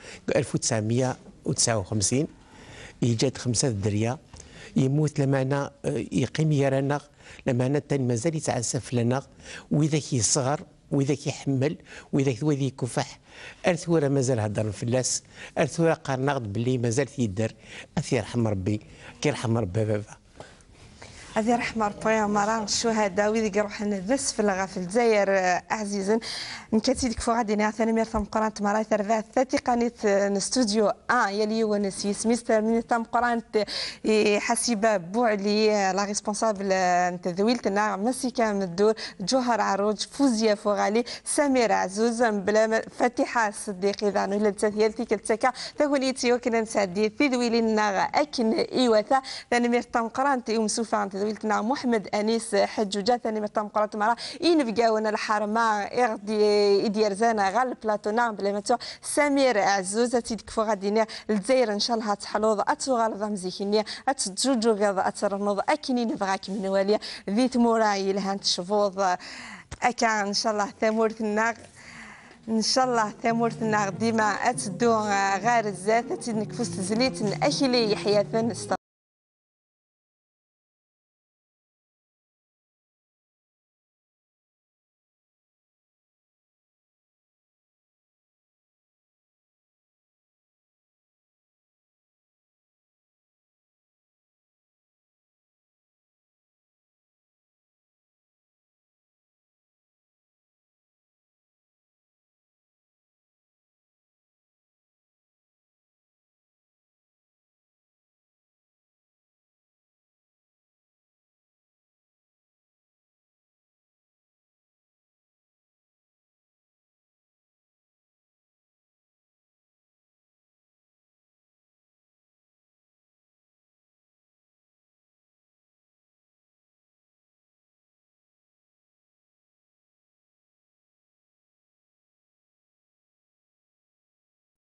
1959 يجات 5 الدريه يموت لمانا يقيم يرانا لمانا الثاني مازال يتعسف لنا واذا كيصغر واذا كيحمل واذا ذوي كفح ارثورا مازال هضر فلاس ارثورا قارناغد باللي مازال تيدار يرحم ربي كيرحم ربي بابا هذه رحمة ربي مران الشهداء ويدي يروح نذس في الجزائر عزيزا نكتيدك فوق غادي نعثني ميرثم قرانت مراي ثرثات ثاتي قانيت نستوديو يلي ونس يسميست من ثم قرانت حسيبه بوعلي لا ريسبونسابل تذويلتنا مسيكا من الدور جوهر عروج فوزيا فوغالي سمير عزوز بلا فاتحه الصديقي ذا ولا تثيلتي كلتكا ثونيتي وكنا نسعدي في ذويلنا اكن ايوثا ثاني ميرثم قرانت ومسوفه دويلتنا محمد انيس حجوجه ثاني متام قرات مرا ينفقاونا الحرمه اغدي يدير زانا غال بلاطونا بلا ماتو سمير عزوز تيدكفو غادي الجزائر ان شاء الله تحلوض اتغالظ مزيكينيا اتجوجو غاض اترنوض اكني نبغاك من واليا ذيت موراي لها تشفوض اكا ان شاء الله ثمورتنا ان شاء الله ثمورتنا ديما اتدو غير الزات تنكفوس زليت اكلي حياه